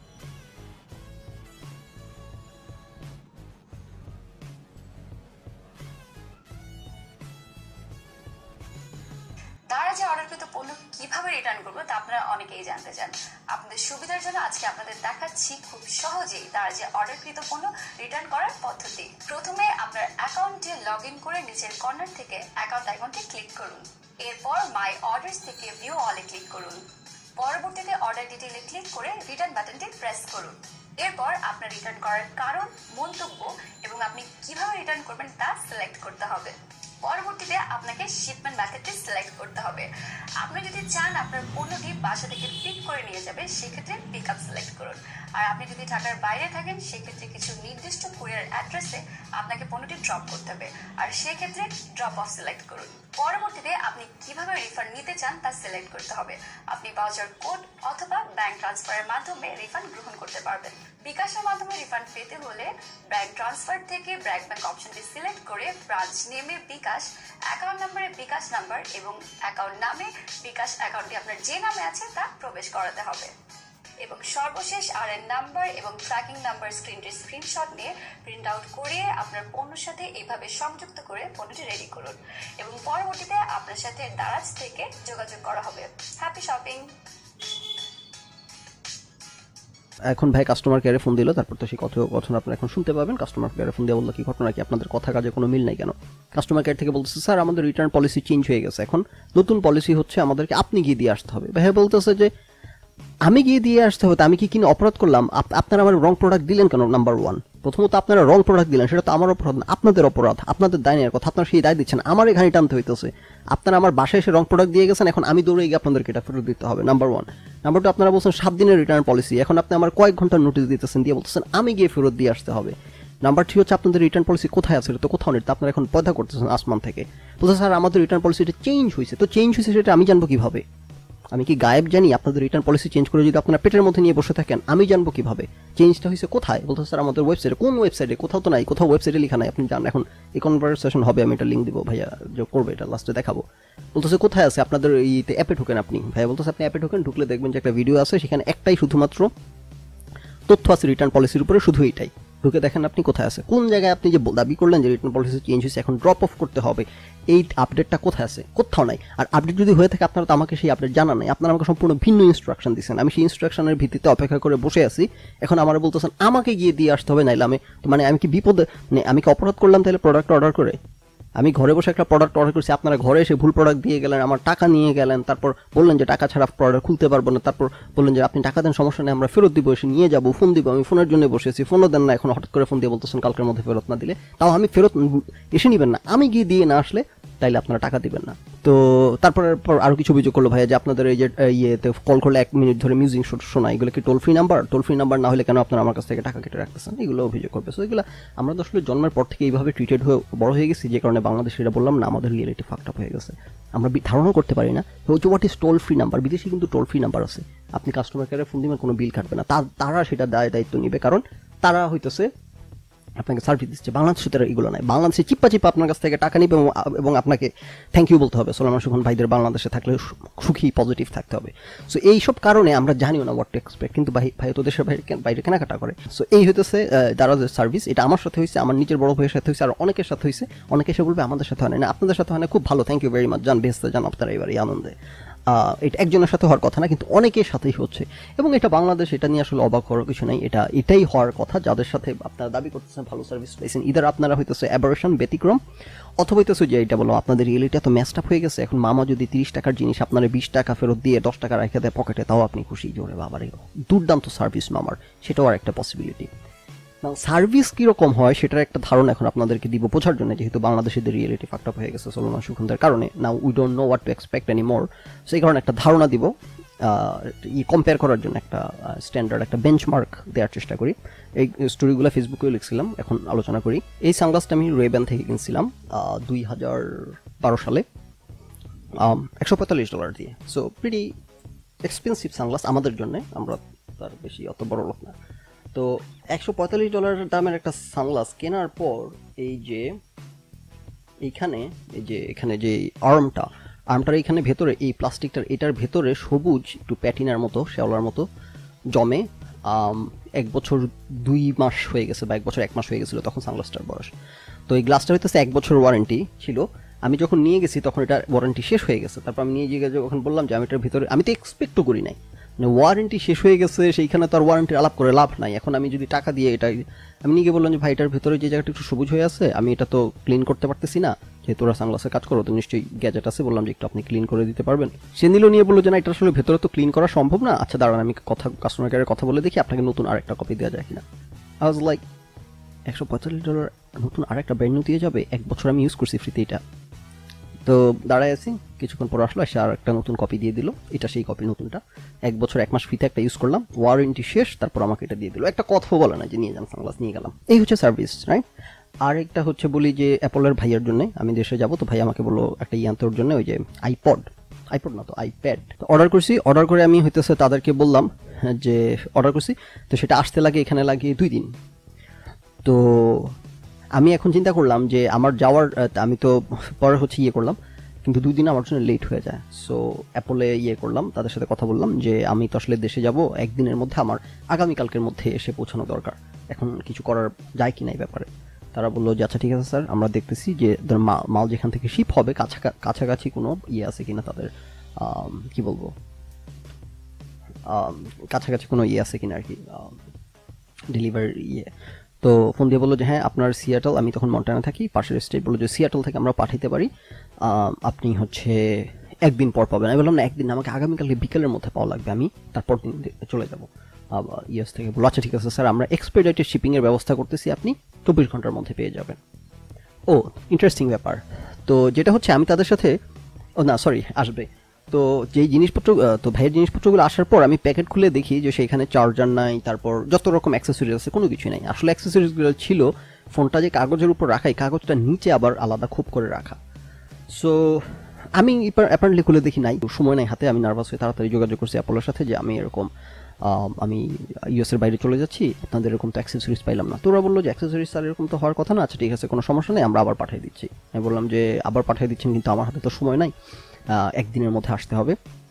[SPEAKER 3] দারাজে অর্ডারকৃত পণ্য কিভাবে রিটার্ন করবো তা আপনারা অনেকেই জানতে চান। আপনাদের সুবিধার জন্য আজকে আপনাদের দেখাচ্ছি খুব সহজেই দারাজে অর্ডারকৃত পণ্য রিটার্ন করার পদ্ধতি। প্রথমে আপনার অ্যাকাউন্টে লগ ইন করে নিচের কর্নার থেকে অ্যাকাউন্ট আইকনটি ক্লিক করুন। এরপর মাই অর্ডারস থেকে ভিউ অলে ক্লিক করুন। পরবর্তীতে অর্ডার ডিটেইলে ক্লিক করে রিটার্ন বাটনটি প্রেস করুন। এরপর আপনার রিটার্ন করার কারণ, মন্তব্য এবং আপনি কিভাবে রিটার্ন করবেন তা সিলেক্ট করতে হবে। পরবর্তীতে আপনাকে শিপমেন্ট মেথডটি সিলেক্ট করতে হবে। আপনি যদি চান আপনার পণ্যটি বাসা থেকে পিক করে নিয়ে যাবে, সেক্ষেত্রে পিক আপ সিলেক্ট করুন। আর আপনি যদি ঢাকার বাইরে থাকেন, সেক্ষেত্রে কিছু নির্দিষ্ট কুরিয়ার অ্যাড্রেসে আপনাকে পণ্যটি ড্রপ করতে হবে, আর সেক্ষেত্রে ড্রপ অফ সিলেক্ট করুন। পরবর্তীতে আপনি কিভাবে রিফান্ড নিতে চান তা সিলেক্ট করতে হবে। আপনি ভাউচার কোড অথবা ব্যাংক ট্রান্সফারের মাধ্যমে রিফান্ড গ্রহণ করতে পারবেন। বিকাশের মাধ্যমে রিফান্ড পেতে হলে ব্যাংক ট্রান্সফার থেকে ব্র্যাক ব্যাংক অপশনটি সিলেক্ট করে ব্রাঞ্চ নেমে বিকাশ, অ্যাকাউন্ট নাম্বারে বিকাশ নাম্বার এবং অ্যাকাউন্ট নামে বিকাশ অ্যাকাউন্টটি আপনার যে নামে আছে তা প্রবেশ করাতে হবে। এবং সর্বশেষ আরএন নাম্বার এবং ট্র্যাকিং নাম্বার স্ক্রিনশট নিয়ে প্রিন্ট আউট করিয়ে আপনার পণ্যের সাথে এইভাবে সংযুক্ত করে পণ্যটি রেডি করুন এবং পরবর্তীতে আপনার সাথে দারাজ থেকে যোগাযোগ করা হবে। Happy shopping.
[SPEAKER 1] এখন ভাই কাস্টমার কেয়ারে ফোন দিল, তারপর তো সেই কথোপকথন আপনারা এখন শুনতে পাবেন। কাস্টমার কেয়ারে ফোন দিয়ে বললো কি ঘটনা, কি আপনাদের কথা কাজে কোনো মিল নাই কেন? কাস্টমার কেয়ার থেকে বলতেছে স্যার আমাদের রিটার্ন পলিসি চেঞ্জ হয়ে গেছে, এখন নতুন পলিসি হচ্ছে আমাদেরকে আপনি গিয়ে দিয়ে আসতে হবে। ভাই বলতেছে যে আমি গিয়ে দিয়ে আসতে হবে, আমি কি কিনে অপরাধ করলাম? আপনারা আমার রং প্রোডাক্ট দিলেন কেন? নাম্বার 1, প্রথমত আপনারা রং প্রোডাক্ট দিলেন, সেটা তো আমার অপরাধ না, আপনাদের অপরাধ, আপনাদের দায় নেওয়ার কথা, আপনারা সেই দায় দিচ্ছেন, আমার ঘানি টানতে হইতেছে। আপনারা আমার বাসায় এসে রং প্রোডাক্ট দিয়ে গেছেন, এখন আমি দৌড়ে গিয়ে আপনাদেরকে এটা ফেরত দিতে হবে, নাম্বার 1। নাম্বার 2, আপনারা বলছেন 7 দিনের রিটার্ন পলিসি, এখন আপনি আমার কয়েক ঘন্টার নোটিশ দিতেছেন, দিয়ে বলতেছেন আমি গিয়ে ফেরত দিয়ে আসতে হবে। নাম্বার 3 হচ্ছে আপনাদের রিটার্ন পলিসি কোথায় আছে? তো কোথাও নেই, আপনারা এখন পয়দা করতেছেন আসমান থেকে। বলছে স্যার আমাদের রিটার্ন পলিসিটা চেঞ্জ হয়েছে, তো চেঞ্জ হয়েছে সেটা আমি জানবো কিভাবে? আমি কি গায়েব জানি? আপনাদের রিটার্ন পলিসি চেঞ্জ করে যদি আপনারা পেটের মধ্যে নিয়ে বসে থাকেন, আমি জানবো কিভাবে চেঞ্জটা হয়েছে? কোথায়? বলতে স্যার আমাদের ওয়েবসাইটে। কোন ওয়েবসাইটে? কোথাও তো নাই, কোথাও ওয়েবসাইটে লেখা নাই। আপনি জান, এখন এই কনভারসেশন হবে, আমি এটা লিঙ্ক দিব, ভাইয়া যে করবে এটা লাস্টে দেখাবো। বলতেছে কোথায় আছে আপনাদের এইতে অ্যাপে ঢোকেন আপনি। ভাইয়া বলতেছে আপনি অ্যাপে ঢোকেন, ঢুকলে দেখবেন যে একটা ভিডিও আছে, সেখানে একটাই শুধুমাত্র তথ্য আছে রিটার্ন পলিসির উপরে, শুধু এইটাই। ঢুকে দেখেন আপনি কোথায় আছে, কোন জায়গায় আপনি যে দাবি করলেন যে রিটার্ন পলিসি চেঞ্জ হয়েছে, এখন ড্রপ অফ করতে হবে, এই আপডেটটা কোথায় আছে? কোথাও নাই। আর আপডেট যদি হয়ে থাকে, আপনারা তো আমাকে সেই আপডেট জানা নাই, আপনারা আমাকে সম্পূর্ণ ভিন্ন ইনস্ট্রাকশন দিচ্ছেন। আমি সেই ইনস্ট্রাকশনের ভিত্তিতে অপেক্ষা করে বসে আছি। এখন আমার বলতেছেন আমাকে গিয়ে দিয়ে আসতে হবে, নাইলে আমি মানে আমি কি বিপদে, মানে আমি কি অপরাধ করলাম তাহলে প্রোডাক্ট অর্ডার করে? আমি ঘরে বসে একটা প্রোডাক্ট অর্ডার করছি, আপনারা ঘরে এসে ভুল প্রোডাক্ট দিয়ে গেলেন, আমার টাকা নিয়ে গেলেন, তারপর বললেন যে টাকা ছাড়া প্রোডাক্ট খুলতে পারবো না, তারপর বললেন যে আপনি টাকা দেন, সমস্যা নেই, আমরা ফেরত দিব, এসে নিয়ে যাবো, ফোন দিব, আমি ফোনের জন্য বসেছি, ফোনও দেন না, এখন হঠাৎ করে ফোন দিয়ে বলতেছেন কালকের মধ্যে ফেরত না দিলে। তাও আমি ফেরত এসে নিবেন না, আমি গিয়ে দিয়ে না আসলে তাইলে আপনারা টাকা দিবেন না। তো তারপর আরো কিছু অভিযোগ করলো ভাইয়া যে আপনাদের এই যে ইয়েতে কল করলে 1 মিনিট ধরে মিউজিক শোনা, এগুলো কি toll free number? Toll free number না হলে কেন আপনারা আমার কাছ থেকে টাকা কেটে রাখতেছেন? এগুলো অভিযোগ করবে। সো এগুলো আমরা তো আসলে জন্মের পর থেকে এইভাবে ট্রিটেড হয়ে বড় হয়ে গেছি, যে কারণে বাংলাদেশে এটা বললাম না, আমাদের রিয়েলিটি ফাকড আপ হয়ে গেছে। আমরা ধারণা করতে পারি না what is toll free number. বিদেশে কিন্তু টোল ফ্রি নাম্বার আছে, আপনি কাস্টমার কেয়ারে ফোন দিবেন, কোনো বিল কাটবে না, তারা সেটা দায়িত্ব নিবে, কারণ তারা হইতেছে আপনাকে সার্ভিস দিচ্ছে। বাংলাদেশে তারা এগুলো নাই, বাংলাদেশে চিপ্পা আপনার কাছ থেকে টাকা নিবে এবং আপনাকে থ্যাংক ইউ বলতে হবে। সোলামান সুখন ভাইদের বাংলাদেশে থাকলে সুখী পজিটিভ থাকতে হবে। সো এইসব কারণে আমরা জানিও না হোয়াট টু এক্সপেক্ট, কিন্তু ভাই তো দেশের বাইরে কেনাকাটা করে। সো এই হইতেছে দারাজের সার্ভিস। এটা আমার সাথে হয়েছে, আমার নিজের বড় ভাইয়ের সাথে হয়েছে, আর অনেকের সাথে হয়েছে। অনেকে এসে বলবে আমাদের সাথে হয় না, আপনাদের সাথে হয় না, খুব ভালো, থ্যাংক ইউ ভেরি মাচ, যান বেহেস্তে যান আপনারা এবার এই আনন্দে। এটা একজনের সাথে হওয়ার কথা না, কিন্তু অনেকের সাথেই হচ্ছে, এবং এটা বাংলাদেশ, এটা নিয়ে আসলে অবাক হওয়ার কিছু নাই। এটাই হওয়ার কথা, যাদের সাথে আপনারা দাবি করতেছেন ভালো সার্ভিস পাইছেন। ইদার আপনারা হইতেছে অ্যাবারেশন, ব্যতিক্রম, অথবা হইতেছে যে এটা বলো আপনাদের রিয়েলিটি এত ম্যাচড আপ হয়ে গেছে, এখন মামা যদি 30 টাকার জিনিস আপনারা 20 টাকা ফেরত দিয়ে 10 টাকা রেখে দেয় পকেটে, তাও আপনি খুশি, জোরে বাবারে দুর্দান্ত সার্ভিস মামার, সেটাও আর একটা পসিবিলিটি। সার্ভিস কিরকম হয় সেটার একটা ধারণা এখন আপনাদেরকে দিব বোঝার জন্য, যেহেতু বাংলাদেশের রিয়েলিটি ফাকড আপ হয়ে গেছে সোলামান সুখনদের কারণে। Now we don't know what to expect any more. সেই কারণে একটা ধারণা দিব, কম্পেয়ার করার জন্য একটা স্ট্যান্ডার্ড, একটা বেঞ্চমার্ক দেওয়ার চেষ্টা করি। এই স্টোরিগুলো ফেসবুকেও লিখছিলাম, এখন আলোচনা করি। এই সানগ্লাসটা আমি রেব্যান থেকে কিনছিলাম 2012 সালে $145 দিয়ে। সো প্রিটি এক্সপেন্সিভ সানগ্লাস আমাদের জন্য, আমরা তার বেশি অত বড় লোক না। তো $145 দামের একটা সানগ্লাস কেনার পর এই যে এখানে যে আর্মটার এইখানে ভেতরে এই প্লাস্টিকটার, এটার ভেতরে সবুজ একটু প্যাটিনার মতো, শ্যাওলার মতো জমে 1 বছর 2 মাস হয়ে গেছে, বা 1 বছর 1 মাস হয়ে গেছিলো তখন সানগ্লাসটার বয়স। তো এই গ্লাসটা হইতেছে 1 বছর ওয়ারেন্টি ছিল। আমি যখন নিয়ে গেছি তখন এটার ওয়ারেন্টি শেষ হয়ে গেছে। তারপর আমি নিয়ে গিয়ে যখন বললাম যে আমি এটার ভিতরে, আমি তো এক্সপেক্টও করি নাই, মানে ওয়ারেন্টি শেষ হয়ে গেছে, সেইখানে তো আর ওয়ারেন্টির আলাপ করে লাভ নাই। এখন আমি যদি টাকা দিয়ে এটা, আমি নিয়ে গিয়ে বললাম যে ভাই এটার ভিতরে যে জায়গাটা একটু সবুজ হয়ে আছে, আমি এটা তো ক্লিন করতে পারতেছি না, যেহেতু ওরা সানগ্লাসে কাজ করো তো নিশ্চয়ই গ্যাজেট আছে, বললাম যে একটু আপনি ক্লিন করে দিতে পারবেন। সে নিল, নিয়ে বললো যে না এটা আসলে ভেতরে তো ক্লিন করা সম্ভব না, আচ্ছা দাঁড়ান আমি কাস্টমার কেয়ারে কথা বলে দেখি আপনাকে নতুন আরেকটা কপি দেওয়া যায় কিনা। আই ওয়াজ লাইক $145 নতুন আরেকটা ব্র্যান্ড নিউ দিয়ে যাবে? 1 বছর আমি ইউজ করছি ফ্রিতে এটা। তো দাঁড়ায় আছি, কিছুক্ষণ পর আসলো, এসে আর একটা নতুন কপি দিয়ে দিল, এটা সেই কপি নতুনটা। 1 বছর 1 মাস ফ্রিতে একটা ইউজ করলাম, ওয়ারেন্টি শেষ, তারপর আমাকে এটা দিয়ে দিল, একটা কথা বলে না যে নিয়ে যান সানগ্লাস, নিয়ে গেলাম। এই হচ্ছে সার্ভিস, রাইট? আর একটা হচ্ছে বলি যে অ্যাপলের ভাইয়ের জন্য আমি দেশে যাবো, তো ভাই আমাকে বললো একটা ইয়ান্তর জন্য ওই যে আইপ্যাড না তো আইপ্যাড অর্ডার করছি। অর্ডার করে আমি হইতেছে তাদেরকে বললাম যে অর্ডার করছি, তো সেটা আসতে লাগে এখানে লাগে 2 দিন। তো আমি এখন চিন্তা করলাম যে আমার যাওয়ার, আমি তো পরে হচ্ছে করলাম, কিন্তু 2 দিন আমার জন্য লেট হয়ে যায়। সো অ্যাপলে করলাম, তাদের সাথে কথা বললাম যে আমি তো আসলে দেশে যাব 1 দিনের মধ্যে, আমার আগামীকালকের মধ্যে এসে পৌঁছানো দরকার, এখন কিছু করার যায় কি না এই ব্যাপারে। তারা বললো যে আচ্ছা ঠিক আছে স্যার, আমরা দেখতেছি যে মাল যেখান থেকে শিপ হবে কাছাকাছি কোনো আছে কিনা, তাদের কি বলবো, কাছাকাছি কোনো আছে কিনা আর কি, ডেলিভারি তো ফোন দিয়ে বললো যে হ্যাঁ আপনার সিয়াটল, আমি তখন মন্টানা থাকি, পাশের স্টেট, বললো যে সিয়াটল থেকে আমরা পাঠাইতে পারি, আপনি হচ্ছে 1 দিন পর পাবেন। আমি বললাম না 1 দিন, আমাকে আগামীকালকে বিকেলের মধ্যে পাওয়া লাগবে, আমি তারপর দিন চলে যাবো ইউএস থেকে। বললো আচ্ছা ঠিক আছে স্যার, আমরা এক্সপেডিটেড শিপিংয়ের ব্যবস্থা করতেছি, আপনি 24 ঘন্টার মধ্যে পেয়ে যাবেন। ও ইন্টারেস্টিং ব্যাপার। তো যেটা হচ্ছে আমি তাদের সাথে, আসবে, তো যেই জিনিসপত্র, তো ভাইয়ের জিনিসপত্রগুলো আসার পর আমি প্যাকেট খুলে দেখি যে সেখানে চার্জার নাই, তারপর যত রকম অ্যাক্সেসরিজ আছে কোনো কিছু নাই। আসলে অ্যাক্সেসরিজগুলো ছিল ফোনটা যে কাগজের উপর রাখা, এই কাগজটা নিচে আবার আলাদা খুব করে রাখা। সো আমি অ্যাপারেন্টলি খুলে দেখি নাই, সময় নাই হাতে, আমি নার্ভাস হয়ে তাড়াতাড়ি যোগাযোগ করছি অ্যাপোলোর সাথে যে আমি এরকম আমি ইউএস এর বাইরে চলে যাচ্ছি, আপনাদের এরকম তো অ্যাক্সেসরিজ পাইলাম না। তো ওরা বললো যে অ্যাক্সেসরিজ স্যার এরকম তো হওয়ার কথা না, আচ্ছা ঠিক আছে কোনো সমস্যা নেই, আমরা আবার পাঠিয়ে দিচ্ছি। আমি বললাম যে আবার পাঠিয়ে দিচ্ছেন, কিন্তু আমার হাতে তো সময় নাই, একদিনের মধ্যে আসতে হবে।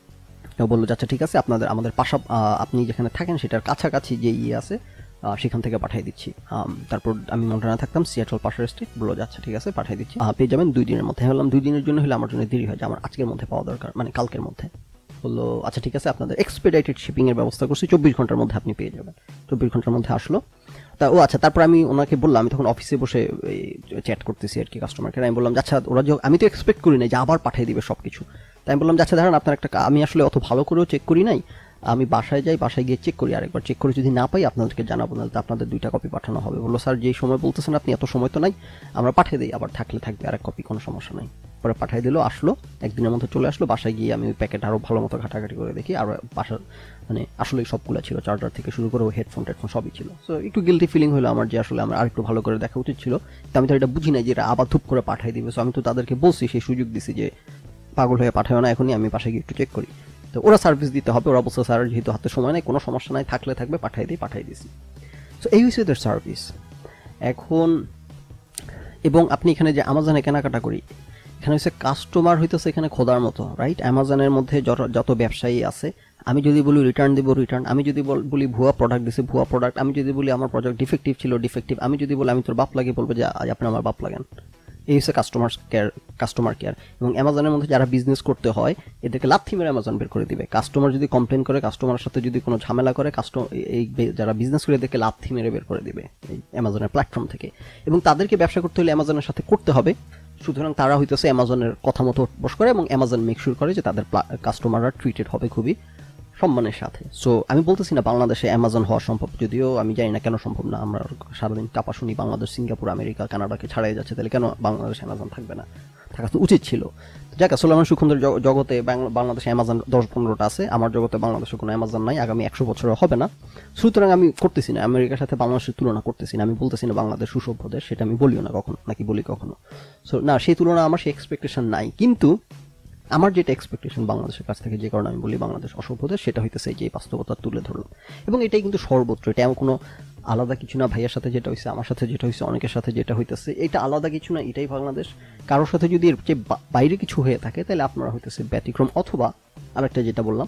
[SPEAKER 1] ও বললো আচ্ছা ঠিক আছে, আমাদের আপনি যেখানে থাকেন সেটার কাছাকাছি যে আছে সেখান থেকে পাঠিয়ে দিচ্ছি। তারপর আমি মন্টানা থাকতাম, সিয়াটল পাশের স্ট্রিট। বললো আচ্ছা ঠিক আছে পাঠিয়ে দিচ্ছি, পেয়ে যাবেন 2 দিনের মধ্যে। বললাম 2 দিনের জন্য হলে আমার জন্য দেরি হয়, যে আমার আজকের মধ্যে পাওয়া দরকার, মানে কালকের মধ্যে। বললো আচ্ছা ঠিক আছে, আপনাদের এক্সপেডাইটেড শিপিং এর ব্যবস্থা করছি, 24 ঘন্টার মধ্যে আপনি পেয়ে যাবেন। 24 ঘন্টার মধ্যে আসলো। তা ও আচ্ছা, তারপর আমি ওনাকে বললাম, আমি তখন অফিসে বসে চ্যাট করতেছি আর কি কাস্টমারকে। আমি বললাম আচ্ছা ওরা আমি তো এক্সপেক্ট করি নাই যে আবার পাঠিয়ে দিবে সব কিছু। তাই আমি বললাম আচ্ছা দাঁড়ান, আপনার একটা আমি আসলে অত ভালো করেও চেক করি নাই, আমি বাসায় যাই, বাসায় গিয়ে চেক করি, আরেকবার চেক করে যদি না পাই আপনাদেরকে জানাবো, না তো আপনাদের 2টা কপি পাঠানো হবে। বললো স্যার যেই সময় বলতেছেন আপনি, এত সময় তো নাই, আমরা পাঠিয়ে দিই, আবার থাকলে থাকবে, আরেক কপি, কোনো সমস্যা নাই। পরে পাঠিয়ে দিল, আসলো, একদিনের মধ্যে চলে আসলো। বাসায় গিয়ে আমি ওই প্যাকেট আরও ভালো মতো ঘাটাঘাটি করে দেখি, আর বাসার মানে আসলে সবগুলো ছিল, চার্জার থেকে শুরু করে হেডফোন সবই ছিল। সো একটু গিল্টি ফিলিং হলো আমার, যে আসলে আমার আরেকটু ভালো করে দেখা উচিত ছিল। তো আমি তো এটা বুঝি নাই যে এটা আবার ধুপ করে পাঠিয়ে দিবে। সো আমি তো তাদেরকে বলছি, সেই সুযোগ দিছি যে পাগল হয়ে পাঠায় না এখনই, আমি পাশে গিয়ে একটু চেক করি। তো ওরা সার্ভিস দিতে হবে, ওরা বলছে স্যার যেহেতু হাতে সময় নাই, কোনো সমস্যা নাই, থাকলে থাকবে, পাঠিয়ে দিছি। সো এই হচ্ছে এদের সার্ভিস। এখন এবং আপনি এখানে যে অ্যামাজনে কেনাকাটা করি, এখানে হচ্ছে কাস্টমার হইতেছে এখানে খোদার মতো, রাইট? অ্যামাজনের মধ্যে যত ব্যবসায়ী আছে, আমি যদি বলি রিটার্ন দিব রিটার্ন, আমি যদি বলি ভুয়া প্রোডাক্ট দিছে ভুয়া প্রোডাক্ট, আমি যদি বলি আমার প্রোডাক্ট ডিফেক্টিভ ছিল ডিফেক্টিভ, আমি যদি বলি আমি তোর বাপ লাগে, বলবো যে আপনি আমার বাপ লাগেন। এই হচ্ছে কাস্টমার কেয়ার। এবং অ্যামাজনের মধ্যে যারা বিজনেস করতে হয়, এদেরকে লাথি মেরে অ্যামাজন বের করে দিবে। কাস্টমার যদি কমপ্লেন করে, কাস্টমারের সাথে যদি কোনো ঝামেলা করে, এই যারা বিজনেস করে এদেরকে লাথি মেরে বের করে দিবে এই অ্যামাজনের প্ল্যাটফর্ম থেকে। এবং তাদেরকে ব্যবসা করতে হলে অ্যামাজনের সাথে করতে হবে, সুতরাং তারা হইতেছে অ্যামাজনের কথা মতো বস করে, এবং অ্যামাজন মেকশিওর করে যে তাদের কাস্টমাররা ট্রিটেড হবে খুবই সম্মানের সাথে। সো আমি বলতেছি না বাংলাদেশে অ্যামাজন হওয়া সম্ভব, যদিও আমি জানি না কেন সম্ভব না। আমরা সারাদিন টাপা শুনি বাংলাদেশ, সিঙ্গাপুর, আমেরিকা, কানাডাকে ছাড়াই যাচ্ছে, তাহলে কেন বাংলাদেশে অ্যামাজন থাকবে না? থাকা তো উচিত ছিল। যাক, আসলে আমার সুখন্দর জগতে বাংলাদেশে অ্যামাজন 10-15টা আছে, আমার জগতে বাংলাদেশে কোনো অ্যামাজন নাই, আগামী 100 বছরে হবে না। সুতরাং আমি করতেছি না আমেরিকার সাথে বাংলাদেশের তুলনা করতেছি না। আমি বলতেছি না বাংলাদেশ সুসভ্য দেশ, সেটা আমি বলিও না কখনো, নাকি বলি কখনো। সো না, সেই তুলনা আমার সেই এক্সপেকটেশন নাই। কিন্তু আমার যেটা এক্সপেকটেশন বাংলাদেশের কাছ থেকে, যে কারণে আমি বলি বাংলাদেশ অসভ্য দেশ, সেটা হইতেছে যে বাস্তবতা তুলে ধরলাম। এবং এটাই কিন্তু সর্বত্র, এটা এমন কোনো আলাদা কিছু না। ভাইয়ের সাথে যেটা হয়েছে, আমার সাথে যেটা হয়েছে, অনেকের সাথে যেটা হইতেছে, এটা আলাদা কিছু না, এটাই বাংলাদেশ। কারোর সাথে যদি এর চেয়ে বাইরে কিছু হয়ে থাকে, তাহলে আপনারা হইতেছে ব্যতিক্রম। অথবা আরেকটা যেটা বললাম,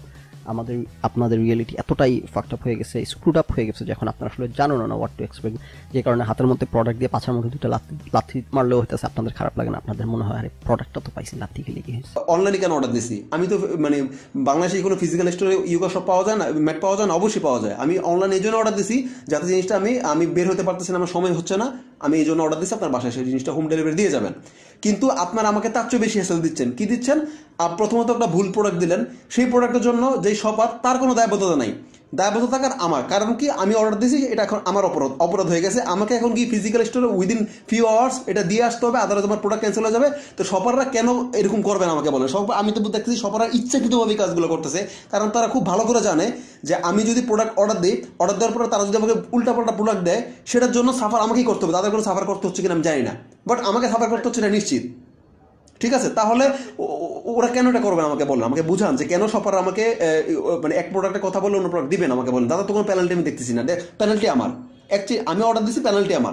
[SPEAKER 1] আপনাদের রিয়েলিটি এতটাই ফাকড আপ হয়ে গেছে, স্ক্রুড আপ হয়ে গেছে, যখন আপনারা আসলে জানো না হোয়াট টু এক্সপেক্ট, যে কারণে হাতের মধ্যে প্রোডাক্ট দিয়ে পাছার মধ্যে 2টা লাথি মারলেও হইতেছে আপনাদের খারাপ লাগে না। আপনাদের মনে হয় আরে প্রোডাক্টটা তো পাইছি, লাথি খেলে কি হয়েছে।
[SPEAKER 4] অনলাইনে কেন অর্ডার দিছি? আমি তো মানে বাংলাদেশে কোনো ফিজিক্যাল স্টোরে ইয়োগা শপ পাওয়া যায় না, ম্যাট পাওয়া যায় না? অবশ্যই পাওয়া যায়। আমি অনলাইনে এই জন্য অর্ডার দিছি যাতে জিনিসটা আমি বের হতে পারতেছি না, আমার সময় হচ্ছে না, আমি এই জন্য অর্ডার দিচ্ছি। আপনার বাসায় সেই জিনিসটা হোম ডেলিভারি দিয়ে যাবেন। কিন্তু আপনারা আমাকে তার চেয়ে বেশি হেসেল দিচ্ছেন। কি দিচ্ছেন? প্রথমত একটা ভুল প্রোডাক্ট দিলেন, সেই প্রোডাক্টের জন্য যেই শপার, তার কোনো দায়বদ্ধতা নাই। দায়বদ্ধতা থাকার আমার, কারণ কি আমি অর্ডার দিয়েছি, এটা এখন আমার অপরাধ হয়ে গেছে। আমাকে এখন কি ফিজিক্যাল স্টোরে উইদিন ফিউ আওয়ার্স এটা দিয়ে আসতে হবে, আদারওয়াইজ তোমার প্রোডাক্ট ক্যান্সেল হয়ে যাবে। তো শপাররা কেন এরকম করবেন আমাকে বলেন? আমি তো দেখতেছি শপাররা ইচ্ছাকৃতভাবে কাজগুলো করতেছে, কারণ তারা খুব ভালো করে জানে যে আমি যদি প্রোডাক্ট অর্ডার দিই, অর্ডার দেওয়ার পরে তারা যদি আমাকে উল্টাপাল্টা প্রোডাক্ট দেয়, সেটার জন্য সাফার আমাকেই করতে হবে। তাদের কোনো সাফার করতে হচ্ছে কিনা আমি জানি না, বাট আমাকে সাফার করতে হচ্ছে এটা নিশ্চিত। ঠিক আছে, তাহলে ওরা কেন এটা করবেন আমাকে বলেন, আমাকে বুঝান যে কেন শপার আমাকে মানে এক প্রোডাক্টের কথা বলে অন্য প্রোডাক্ট দিবেন আমাকে বলেন। দাদা তো কোনো পেনাল্টি আমি দেখতেছি না, পেনাল্টি আমার, অ্যাকচুয়ালি আমি অর্ডার দিচ্ছি, পেনাল্টি আমার।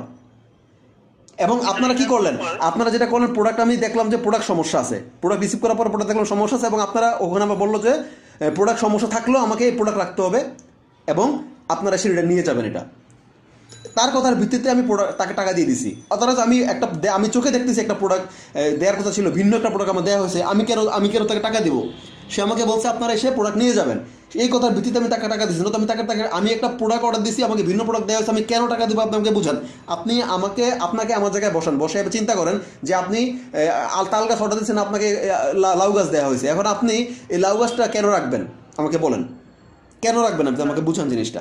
[SPEAKER 4] এবং আপনারা কি করলেন? আপনারা যেটা করলেন, প্রোডাক্ট আমি দেখলাম যে প্রোডাক্ট সমস্যা আছে, প্রোডাক্ট রিসিভ করার পর প্রোডাক্ট দেখলাম সমস্যা আছে, এবং আপনারা ওখানে আমার বললো যে প্রোডাক্ট সমস্যা থাকলেও আমাকে এই প্রোডাক্ট রাখতে হবে এবং আপনারা সেটা নিয়ে যাবেন। এটা তার কথার ভিত্তিতে আমি তাকে টাকা দিয়ে দিছি। অথচ আমি চোখে দেখতেছি একটা প্রোডাক্ট দেওয়ার কথা ছিল, ভিন্ন একটা প্রোডাক্ট আমার দেওয়া হয়েছে, আমি কেন তাকে টাকা দিব? সে আমাকে বলছে আপনারা এসে প্রোডাক্ট নিয়ে যাবেন। এই কথার ভিত্তিতে আমি তাকে টাকা দিচ্ছি না, তো আমি একটা প্রোডাক্ট অর্ডার দিচ্ছি, আমাকে ভিন্ন প্রোডাক্ট দেওয়া হয়েছে, আমি কেন টাকা দেবো? আপনাকে বুঝান। আপনাকে আমার জায়গায় বসে চিন্তা করেন যে আপনি তাল গাছ অর্ডার দিচ্ছেন, আপনাকে লাউ গাছ দেওয়া হয়েছে, এখন আপনি এই লাউ গাছটা কেন রাখবেন আমাকে বলেন? কেন রাখবেন আপনি আমাকে বুঝান জিনিসটা।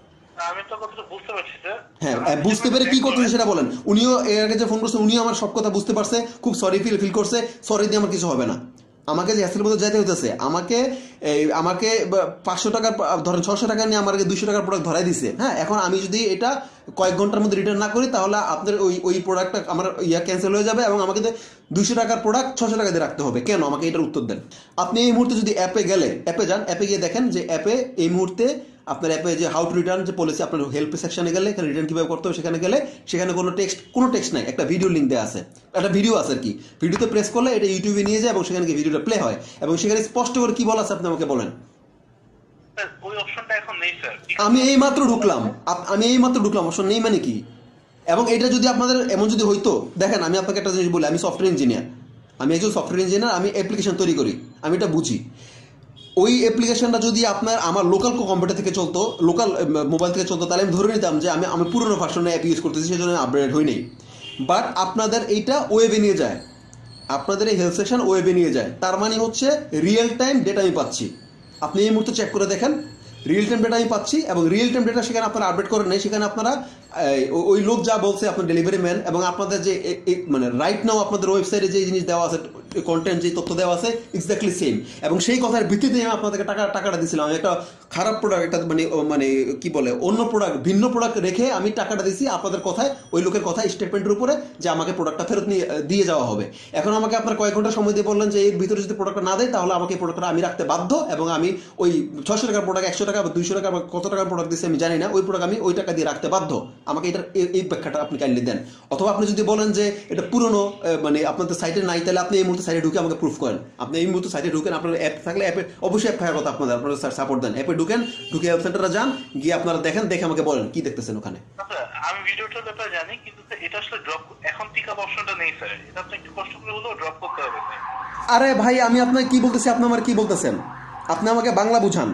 [SPEAKER 4] হ্যাঁ, বুঝতে পেরে কি করতেছে সেটা বলেন। উনিও এর আগে যে ফোন করছে, উনিও আমার সব কথা বুঝতে পারছে, খুব সরি ফিল করছে, সরি দিয়ে আমার কিছু হবে না। আমাকে যে হ্যাসেলের মধ্যে যাইতে হইতেছে, আমাকে 500 টাকা ধরেন 600 টাকা নিয়ে আমাকে 200 টাকার প্রোডাক্ট ধরাই দিছে। হ্যাঁ, এখন আমি যদি এটা কয়েক ঘন্টার মধ্যে রিটার্ন না করি তাহলে আপনার ওই প্রোডাক্টটা আমার ক্যান্সেল হয়ে যাবে এবং আমাকে 200 টাকার প্রোডাক্ট 600 টাকা দিয়ে রাখতে হবে। কেন? আমাকে এটার উত্তর দেন। আপনি এই মুহূর্তে যদি অ্যাপে যান, অ্যাপে গিয়ে দেখেন যে অ্যাপে এই মুহূর্তে আপনার অ্যাপে যে হাউ টু রিটার্ন যে পলিসি, আপনার হেল্প সেকশনে গেলে এখানে রিটার্ন কীভাবে করতে হবে সেখানে গেলে সেখানে কোনো টেক্সট নাই, একটা ভিডিও লিঙ্ক দেওয়া আছে, একটা ভিডিও আছে আর কি। ভিডিওতে প্রেস করলে এটা ইউটিউবে নিয়ে যায় এবং সেখানে গিয়ে ভিডিওটা প্লে হয় এবং সেখানে স্পষ্ট করে কি বলা আছে আপনি আমাকে বলেন।
[SPEAKER 5] ওই অপশনটা এখন নেই স্যার।
[SPEAKER 4] আমি এইমাত্র ঢুকলাম, অপশন নেই মানে কি? এবং এটা যদি আপনাদের এমন যদি হইতো, দেখেন আমি আপনাকে একটা জিনিস বলি, আমি সফটওয়্যার ইঞ্জিনিয়ার, আমি একজন সফটওয়্যার ইঞ্জিনিয়ার, আমি অ্যাপ্লিকেশন তৈরি করি, আমি এটা বুঝি। ওই অ্যাপ্লিকেশনটা যদি আমার লোকাল কম্পিউটার থেকে চলতো, লোকাল মোবাইল থেকে চলতো, তাহলে আমি ধরে নিতাম যে আমি পুরোনো ভার্সনে অ্যাপ ইউজ করতেছি, সেই জন্য আমি আপডেট হই নাই। বাট আপনাদের এইটা ওয়েবে নিয়ে যায়, আপনাদের এই হেলথ সেকশন ওয়েবে নিয়ে যায়, তার মানে হচ্ছে রিয়েল টাইম ডেটা আমি পাচ্ছি। আপনি এই মুহূর্তে চেক করে দেখেন, রিয়েল টাইম ডেটা আমি পাচ্ছি এবং রিয়েল টাইম ডেটা সেখানে আপনারা আপডেট করেন নাই, সেখানে আপনারা ওই লোক যা বলছে আপনার ডেলিভারি ম্যান এবং আপনাদের যে মানে রাইট নাও আপনাদের ওয়েবসাইটে যে জিনিস দেওয়া আছে, কন্টেন্ট যে তথ্য দেওয়া আছে এক্স্যাক্টলি সেম, এবং সেই কথার ভিত্তিতে আমি আপনাদেরকে টাকাটা দিয়েছিলাম। আমি একটা খারাপ প্রোডাক্ট, একটা মানে কি বলে অন্য প্রোডাক্ট, ভিন্ন প্রোডাক্ট রেখে আমি টাকাটা দিয়েছি আপনাদের কথায়, ওই লোকের কথায় স্টেটমেন্টের উপরে যে আমাকে প্রোডাক্টটা ফেরত দিয়ে যাওয়া হবে। এখন আমাকে আপনার কয়েক ঘন্টা সময় দিয়ে বললেন যে এর ভিতরে যদি প্রোডাক্টটা না দেয় তাহলে আমাকে প্রোডাক্টটা আমি রাখতে বাধ্য এবং আমি ওই 600 টাকার প্রোডাক্ট 100 টাকা বা 200 টাকা বা কত টাকার প্রোডাক্ট দিচ্ছি আমি জানি না, ওই প্রোডাক্ট আমি ওই টাকা দিয়ে রাখতে বাধ্য। আমাকে এটার এই ব্যাখ্যাটা আপনি কাইন্ডলি দেন। অথবা আপনি যদি বলেন যে এটা পুরনো মানে আপনাদের সাইটে নাই, তাহলে আপনি এই মুহূর্তে সাইটে ঢুকে আমাকে প্রুফ করেন। আপনি এই মুহূর্তে সাইটে ঢুকেন, আপনার অ্যাপ থাকলে অ্যাপে অবশ্যই অ্যাপ থাকার কথা আপনারা সাপোর্ট দেন। অ্যাপে ঢুকে হেল্প সেন্টারে যান, গিয়ে আপনারা দেখেন, দেখে আমাকে বলেন কি দেখতেছেন ওখানে।
[SPEAKER 5] আমি ভিডিওটার ব্যাপারে জানি, কিন্তু এটা আসলে ড্রপ এখন পিকআপ অপশনটা নেই স্যার, এটা আপনি একটু কষ্ট করে হলেও ড্রপ করতে হবে।
[SPEAKER 4] আরে ভাই, আমি আপনাকে কি বলতেছি, আপনি আমার কি বলতেছেন? আপনি আমাকে বাংলা বুঝান,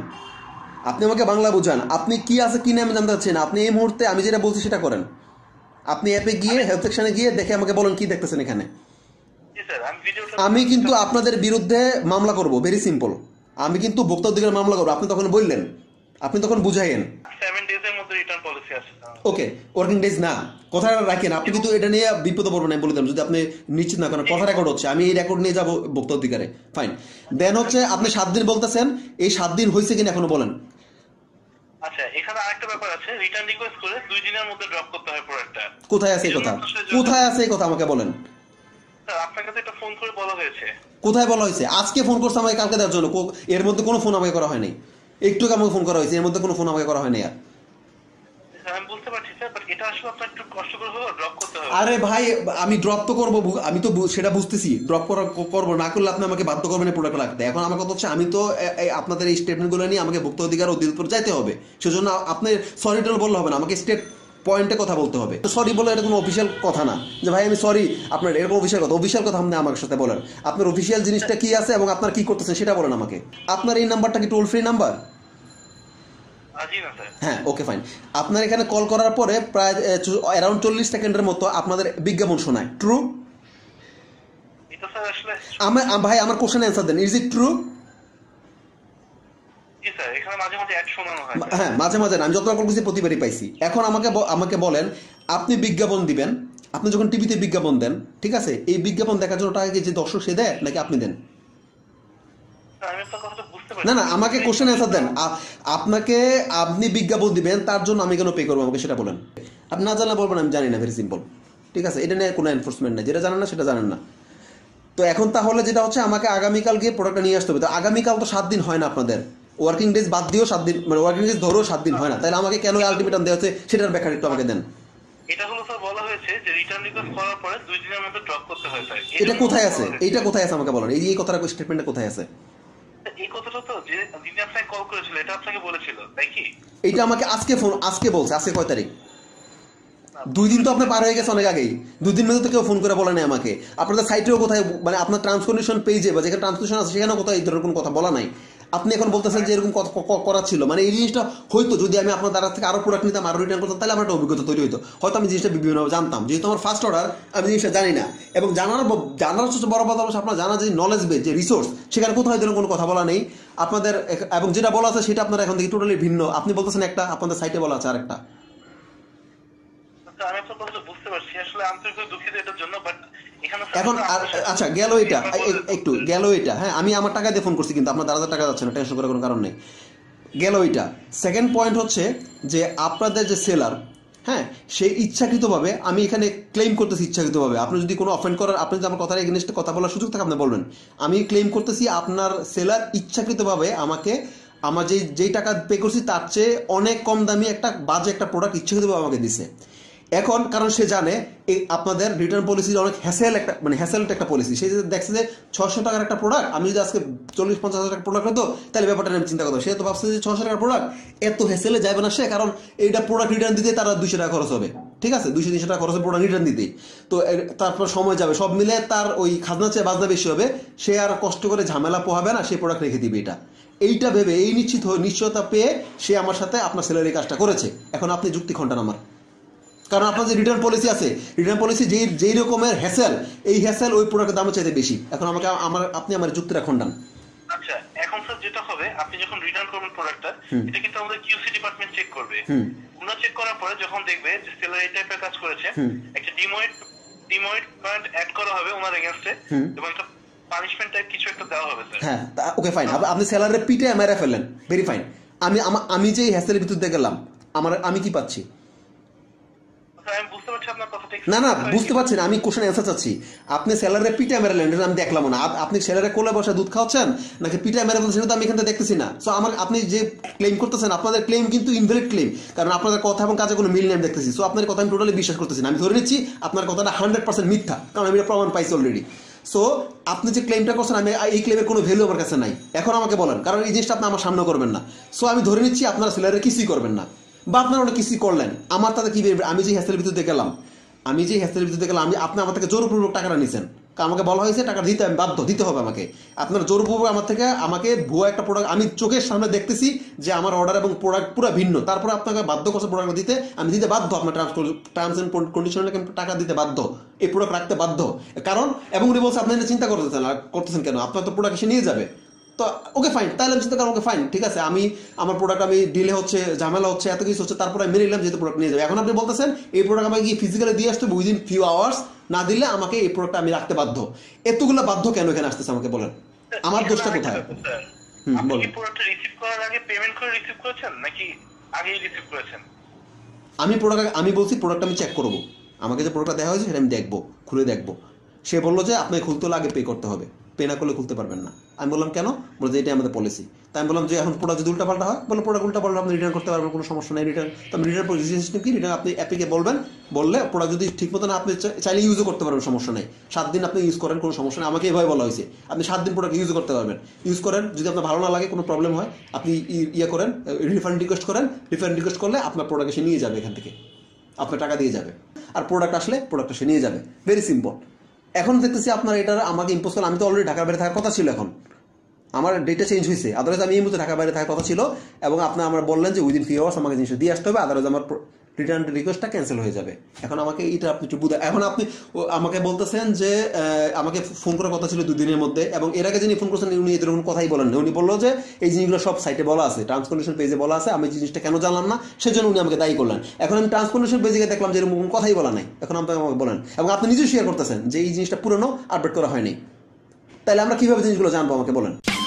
[SPEAKER 4] আপনি কি আছে কি না আমি জানতে চাচ্ছি না। আপনি এই মুহূর্তে আমি যেটা বলছি সেটা করেন। আপনি অ্যাপে গিয়ে হেল্প সেকশনে গিয়ে দেখে আমাকে বলেন কি দেখতেছেন এখানে। আমি কিন্তু আপনাদের বিরুদ্ধে মামলা করব, ভেরি সিম্পল। আমি কিন্তু ভোক্তা অধিকার মামলা করবো। আপনি তখন বললেন, আপনি তখন বুঝাইয়েন
[SPEAKER 5] 7 ডেজের মধ্যে রিটার্ন পলিসি আছে।
[SPEAKER 4] ওকে, ওয়ার্কিং ডেজ না, কথাটা রাখেন। আপনি কিন্তু এটা নিয়ে বিপদে পড়বেন, আমি বলে দিলাম, যদি আপনি নিশ্চিত না করেন। কথা রেকর্ড হচ্ছে, আমি এই রেকর্ড নিয়ে যাবো ভোক্তা অধিকারে, ফাইন। দেন হচ্ছে আপনি 7 দিন বলতেছেন, এই 7 দিন হয়েছে কিনা এখনো বলেন।
[SPEAKER 5] আচ্ছা, এখানে আরেকটা ব্যাপার আছে, রিটার্ন রিকোয়েস্ট করে 2 দিনের মধ্যে ড্রপ করতে হয় প্রোডাক্টটা।
[SPEAKER 4] কোথায় আছে এই কথা? কোথায় আছে এই কথা আমাকে বলেন।
[SPEAKER 5] স্যার আপনাকে তো একটা ফোন করে বলা হয়েছে।
[SPEAKER 4] কোথায় বলা হয়েছে? আজকে ফোন করছে আমাকে কালকে দেওয়ার জন্য, এর মধ্যে কোনো ফোন আমাকে করা হয় নাই। একটু আমাকে ফোন করা হয়েছে, এর মধ্যে কোনো ফোন আমাকে করা হয় নাই। আর
[SPEAKER 5] আমি বুঝতে পারছি স্যার, বাট এটা আসলে আপনার একটু কষ্ট করে হলেও ড্রপ করতে হবে।
[SPEAKER 4] আরে ভাই, আমি ড্রপ তো করবো, আমি তো সেটা বুঝতেছি, ড্রপ করবো না করলে আপনি আমাকে বাধ্য করবেন প্রোডাক্ট রাখতে। এখন আমার কথা হচ্ছে, আমি তো আপনাদের এই স্টেটমেন্টগুলো নিয়ে আমাকে ভোক্তা অধিকার অধিদপ্তর যাইতে হবে, সেজন্য আপনি সরি টল বললে হবে না, আমাকে স্টেট পয়েন্টে কথা বলতে হবে। সরি বলে এটা কোনো অফিসিয়াল কথা না যে ভাই আমি সরি, আপনার এরকম অফিসিয়াল কথা আপনি আমার সাথে বলেন। আপনার অফিসিয়াল জিনিসটা কি আছে এবং আপনার কি করতেছেন সেটা বলেন আমাকে। আপনার এই নাম্বারটা কি টোল ফ্রি নাম্বার? হ্যাঁ, ওকে ফাইন। আপনার এখানে কল করার পরে প্রায় অ্যারাউন্ড 40 সেকেন্ডের মতো আপনাদের বিজ্ঞাপন শোনায়, ট্রু? ভাই আমার কোশ্চেন অ্যান্সার দেন, ইজ ইট ট্রু? হ্যাঁ, মাঝে মাঝে না, আমি যতটা করছি প্রতিবারই পাইছি। এখন আমাকে বলেন, আপনি বিজ্ঞাপন দিবেন, আপনি যখন টিভিতে বিজ্ঞাপন দেন, ঠিক আছে, এই বিজ্ঞাপন দেখার জন্য টাকা কি যে দর্শক সে দেয় নাকি আপনি দেন? না না, আমাকে কোশ্চেন অ্যান্সার দেন। আপনি বিজ্ঞাপন দিবেন, তার জন্য আমি কেন পে করবো আমাকে সেটা বলেন। আপনি না জানলে বলবেন আমি জানি না, ভেরি সিম্পল, ঠিক আছে। এটা নিয়ে কোনো এনফোর্সমেন্ট নেই, যেটা জানেন না সেটা জানেন না। তো এখন তাহলে যেটা হচ্ছে, আমাকে আগামীকাল গিয়ে প্রোডাক্টটা নিয়ে আসতে হবে। তো আগামীকাল তো 7 দিন হয় না আপনাদের, ওয়ার্কিং ডেজ বাদ দিয়েও 7 দিন, মানে ওয়ার্কিং ডেজ ধরেও 7 দিন হয় না, তাহলে আমাকে কেন আলটিমেটাম দেওয়া হচ্ছে সেটার ব্যাখ্যা একটু আমাকে দেন।
[SPEAKER 5] এটা হলো স্যার বলা হয়েছে যে রিটার্ন রিকোয়েস্ট করার পরে 2 দিনের মধ্যে ড্রপ করতে হয় স্যার।
[SPEAKER 4] এটা কোথায় আছে? এইটা কোথায় আছে আমাকে বলেন, এই কথাটা স্টেটমেন্টটা কোথায় আছে?
[SPEAKER 5] এই কথাটা তো যে দিনে আপনাকে কল করেছিল এটা আপনাকে বলেছিল, তাই কি?
[SPEAKER 4] এইটা আমাকে আজকে বলছে। আজকে কয় তারিখ? 2 দিন তো আপনার পার হয়ে গেছে অনেক আগেই। 2 দিন মধ্যে তো কেউ ফোন করে বলে নাই আমাকে। আপনাদের সাইটেও কোথায়, মানে আপনার ট্রান্সফরমেশন পেজে বা যেখানে ট্রান্সফরমেশন আছে সেখানেও কোথাও এই ধরনের কোনো কথা বলা নাই। আপনি এখন বলতেছেন যে এরকম করা ছিল, মানে এই জিনিসটা হয়তো যদি আমি আপনার দ্বারা থেকে আরো প্রোডাক্ট নিতাম, আরো রিটার্ন করতাম, তাহলে আমার একটা অভিজ্ঞতা তৈরি হতো, হয়তো আমি জিনিসটা বিভিন্নভাবে জানতাম। যেহেতু আমার ফার্স্ট অর্ডার, আমি জিনিসটা জানি না, এবং জানার হচ্ছে বড় কথা হচ্ছে আপনার জানা যে নলেজ বেস, যে রিসোর্স, সেখানে কোথাও ধরুন কোনো কথা বলা নেই আপনাদের, এবং যেটা বলা আছে সেটা আপনার এখন থেকে টোটালি ভিন্ন। আপনি বলতেছেন একটা, আপনাদের সাইটে বলা আছে আরেকটা।
[SPEAKER 5] আমি আপনার কথা বুঝতে পারছি, আসলে আন্তরিকভাবে দুঃখিত এটার জন্য, বাট
[SPEAKER 4] এখন আচ্ছা গেল এটা, একটু গেল এটা, হ্যাঁ আমি আমার টাকা দিয়ে ফোন করছি কিন্তু আপনার 1000 টাকা যাচ্ছে না, টেনশন করার কোনো কারণ নেই, গেল এটা। সেকেন্ড পয়েন্ট হচ্ছে যে আপনাদের যে সেলার, হ্যাঁ সেই ইচ্ছাকৃতভাবে, আমি এখানে ক্লেম করতেছি ইচ্ছাকৃতভাবে, আপনি যদি কোনো অফেন্ড করার, আপনি যদি আমার কথার এগেনস্টে কথা বলার সুযোগ থাকে আপনি বলবেন, আমি ক্লেম করতেছি আপনার সেলার ইচ্ছাকৃতভাবে আমাকে আমার যেই টাকা পে করছি তার চেয়ে অনেক কম দামি একটা বাজে একটা প্রোডাক্ট ইচ্ছাকৃতভাবে আমাকে দিছে। এখন কারণ সে জানে এই আপনাদের রিটার্ন পলিসির অনেক হ্যাসেল একটা, মানে হ্যাসেলড একটা পলিসি, সে যদি দেখছে যে 600 টাকার একটা প্রোডাক্ট, আমি যদি আজকে 40-50 হাজার টাকার প্রোডাক্ট হতো তাহলে ব্যাপারটা আমি চিন্তা করতাম, সে তো ভাবছে যে 600 টাকার প্রোডাক্ট, এত হ্যাসেলে যাবে না সে, কারণ এইটা প্রোডাক্ট রিটার্ন দিতে তারা 200 টাকা খরচ হবে, ঠিক আছে 200-300 টাকা খরচ হবে প্রোডাক্ট রিটার্ন দিতে, তো তারপর সময় যাবে, সব মিলে তার ওই খাজনা চেয়ে বাজনা বেশি হবে, সে আর কষ্ট করে ঝামেলা পোহাবে না, সে প্রোডাক্ট রেখে দিবে। এইটা ভেবে এই নিশ্চয়তা পেয়ে সে আমার সাথে আপনার সেলারি কাজটা করেছে। এখন আপনি যুক্তি খণ্ডন আমার, কারণ আপনার যে রিটার্ন পলিসি আছে, রিটার্ন পলিসি যেই রকমের হ্যাসেল, এই হ্যাসেল ওই প্রোডাক্টের দামের চাইতে বেশি। এখন আপনি আমার যুক্তিটা খণ্ডন।
[SPEAKER 5] আচ্ছা এখন স্যার যেটা হবে, আপনি যখন রিটার্ন করবেন প্রোডাক্টটা, এটা কিন্তু আমাদের কিউসি ডিপার্টমেন্ট চেক করবে। ওনারা চেক করার পরে যখন দেখবে যে সেলার এই টাইপের কাজ করেছে, একটা ডিমোয়েট পয়েন্ট অ্যাড করা হবে ওনার এগেইনস্টে, এবং একটা পানিশমেন্ট টাইপ কিছু একটা দেওয়া হবে স্যার।
[SPEAKER 4] হ্যাঁ ওকে ফাইন, আপনি সেলারের পিঠে মেরে ফেললেন, ভেরি ফাইন। আমি যে হ্যাসেলের ভিতর দিয়ে গেলাম, আমি কি পাচ্ছি? না বুঝতে পারছি না, আমি কোশ্চেন অ্যান্সার চাচ্ছি। আপনি সেলারে পিঠে মেরালেন, আমি দেখলাম না, আপনি সেলারে কোলে বসে দুধ খাওয়াচ্ছেন নাকি পিঠে মেরে বলছেন, সেটা তো আমি এখান থেকে দেখতেছি না। সো আপনি যে ক্লেম করতেছেন, আপনাদের ক্লেম কিন্তু ইনভ্যালিড ক্লেম, কারণ আপনাদের কথা এবং কাজে কোনো মিল নেই আমি দেখতেছি। সো আপনার কথা আমি টোটালি বিশ্বাস করতেছি না, আমি ধরে নিচ্ছি আপনার কথাটা 100% মিথ্যা, কারণ আমি এটা প্রমাণ পাইছি অলরেডি। সো আপনি যে ক্লেমটা করছেন, আমি এই ক্লেমের কোনো ভ্যালু আমার কাছে নাই। এখন আমাকে বলেন, কারণ এই জিনিসটা আপনি আমার সামনে করবেন না। সো আমি ধরে নিচ্ছি আপনারা সেলারে কিছুই করবেন না, বা আপনারা অনেক কিছুই করলেন। আমার তাতে কি, আমি যে হ্যাসেলের ভিতরে গেলাম, আপনি আমার থেকে জোরপূর্বক টাকাটা নিছেন, আমাকে বলা হয়েছে টাকা দিতে, আমি বাধ্য, দিতে হবে আমাকে। আপনার জোরপূর্বক আমাকে ভুয়া একটা প্রোডাক্ট, আমি চোখের সামনে দেখতেছি যে আমার অর্ডার এবং প্রোডাক্ট পুরো ভিন্ন, তারপরে আপনাকে বাধ্য করছে প্রোডাক্ট দিতে, আমি দিতে বাধ্য, আপনার টার্মস এন্ড কন্ডিশনে টাকা দিতে বাধ্য, এই প্রোডাক্ট রাখতে বাধ্য। কারণ এবং উনি বলছে আপনি চিন্তা করতেছেন কেন, আপনার তো প্রোডাক্ট এসে নিয়ে যাবে। তো ওকে ফাইন, তাহলে আমি চিন্তা করেন, ওকে ফাইন, ঠিক আছে, আমার প্রোডাক্ট আমি ডিলে হচ্ছে, ঝামেলা হচ্ছে, এত কিছু হচ্ছে, তারপরে আমি মেনে নিলাম যেহেতু প্রোডাক্ট নিয়ে যাবে। এখন আপনি বলতেছেন এই প্রোডাক্ট আমাকে গিয়ে ফিজিক্যালি দিয়ে আসতে হবে উইদিন ফিউ আওয়ার্স, না দিলে আমাকে এই প্রোডাক্টটা আমি রাখতে বাধ্য। এতগুলো বাধ্য কেন এখানে আসতেছে আমাকে বলেন, আমার দোষটা কোথায়?
[SPEAKER 5] আপনি কি প্রোডাক্টটা রিসিভ করার আগে পেমেন্ট করে রিসিভ করেছেন নাকি আগেই রিসিভ করেছেন?
[SPEAKER 4] আমি বলছি প্রোডাক্ট আমি চেক করবো, আমাকে যে প্রোডাক্টটা দেওয়া হয়েছে সেটা আমি দেখবো, খুলে দেখবো। সে বললো যে আপনাকে খুলতে হলে আগে পে করতে হবে, পে না করলে খুলতে পারবেন না। আমি বললাম কেন, বলছে এটাই আমাদের পলিসি। তাই আমি বললাম যে এখন প্রোডাক্ট যদি উল্টাপাল্টা হয়, বলে প্রোডাক্ট উল্টাপাল্টা আপনি রিটার্ন করতে পারবেন, কোনো সমস্যা নেই। রিটার্ন তো আমি রিটার্ন সিস্টেম কি, রিটার্ন আপনি অ্যাপ্লিকে বলবেন, বললে প্রোডাক্ট যদি ঠিক মতো না আপনি চাইলে ইউজও করতে পারবেন, সমস্যা নেই। 7 দিন আপনি ইউজ করেন, কোনো সমস্যা নেই, আমাকে এভাবে বলা হয়েছে আপনি 7 দিন প্রোডাক্ট ইউজ করতে পারবেন। ইউজ করেন, যদি আপনার ভালো না লাগে, কোনো প্রবলেম হয়, আপনি করেন, রিফান্ড রিকোয়েস্ট করেন, রিফান্ড রিকোয়েস্ট করলে আপনার প্রোডাক্ট এসে নিয়ে যাবে, এখান থেকে আপনার টাকা দিয়ে যাবে, আর প্রোডাক্ট আসলে প্রোডাক্ট এসে নিয়ে যাবে, ভেরি সিম্পল। এখন দেখতেছি আপনার এটা আমাকে ইম্পোজ করেন, আমি তো অলরেডি ঢাকার বাইরে থাকার কথা ছিল, এখন আমার ডেটটা চেঞ্জ হয়েছে, আদারওয়াইজ আমি এই মুহূর্তে ঢাকার বাইরে থাকার কথা ছিল, এবং আপনি আমার বললেন যে উইদিন ফিউ আওয়ার্স আমাকে জিনিসটা দিয়ে আসতে হবে, আদারওয়াইজ আমার রিটার্ন রিকোয়েস্টটা ক্যান্সেল হয়ে যাবে। এখন আমাকে এটা আপনি একটু বুঝে, এখন আপনি আমাকে বলতেছেন যে আমাকে ফোন করার কথা ছিল 2 দিনের মধ্যে, এবং এর আগে যিনি ফোন করছেন উনি এদের কোনো কথাই বলেন না। উনি বললো যে এই জিনিসগুলো সব সাইটে বলা আছে, টার্মস কন্ডিশন পেজে বলা আছে, আমি জিনিসটা কেন জানলাম না সেজন্য উনি আমাকে দায়ী করলেন। এখন আমি টার্মস কন্ডিশন পেজে দেখলাম যে এরকম কোনো কথাই বলা নাই, এখন আমাকে বলেন, এবং আপনি নিজেও শেয়ার করতেছেন যে এই জিনিসটা পুরনো আপডেট করা হয়নি। তাহলে আমরা কিভাবে জিনিসগুলো জানবো আমাকে বলেন।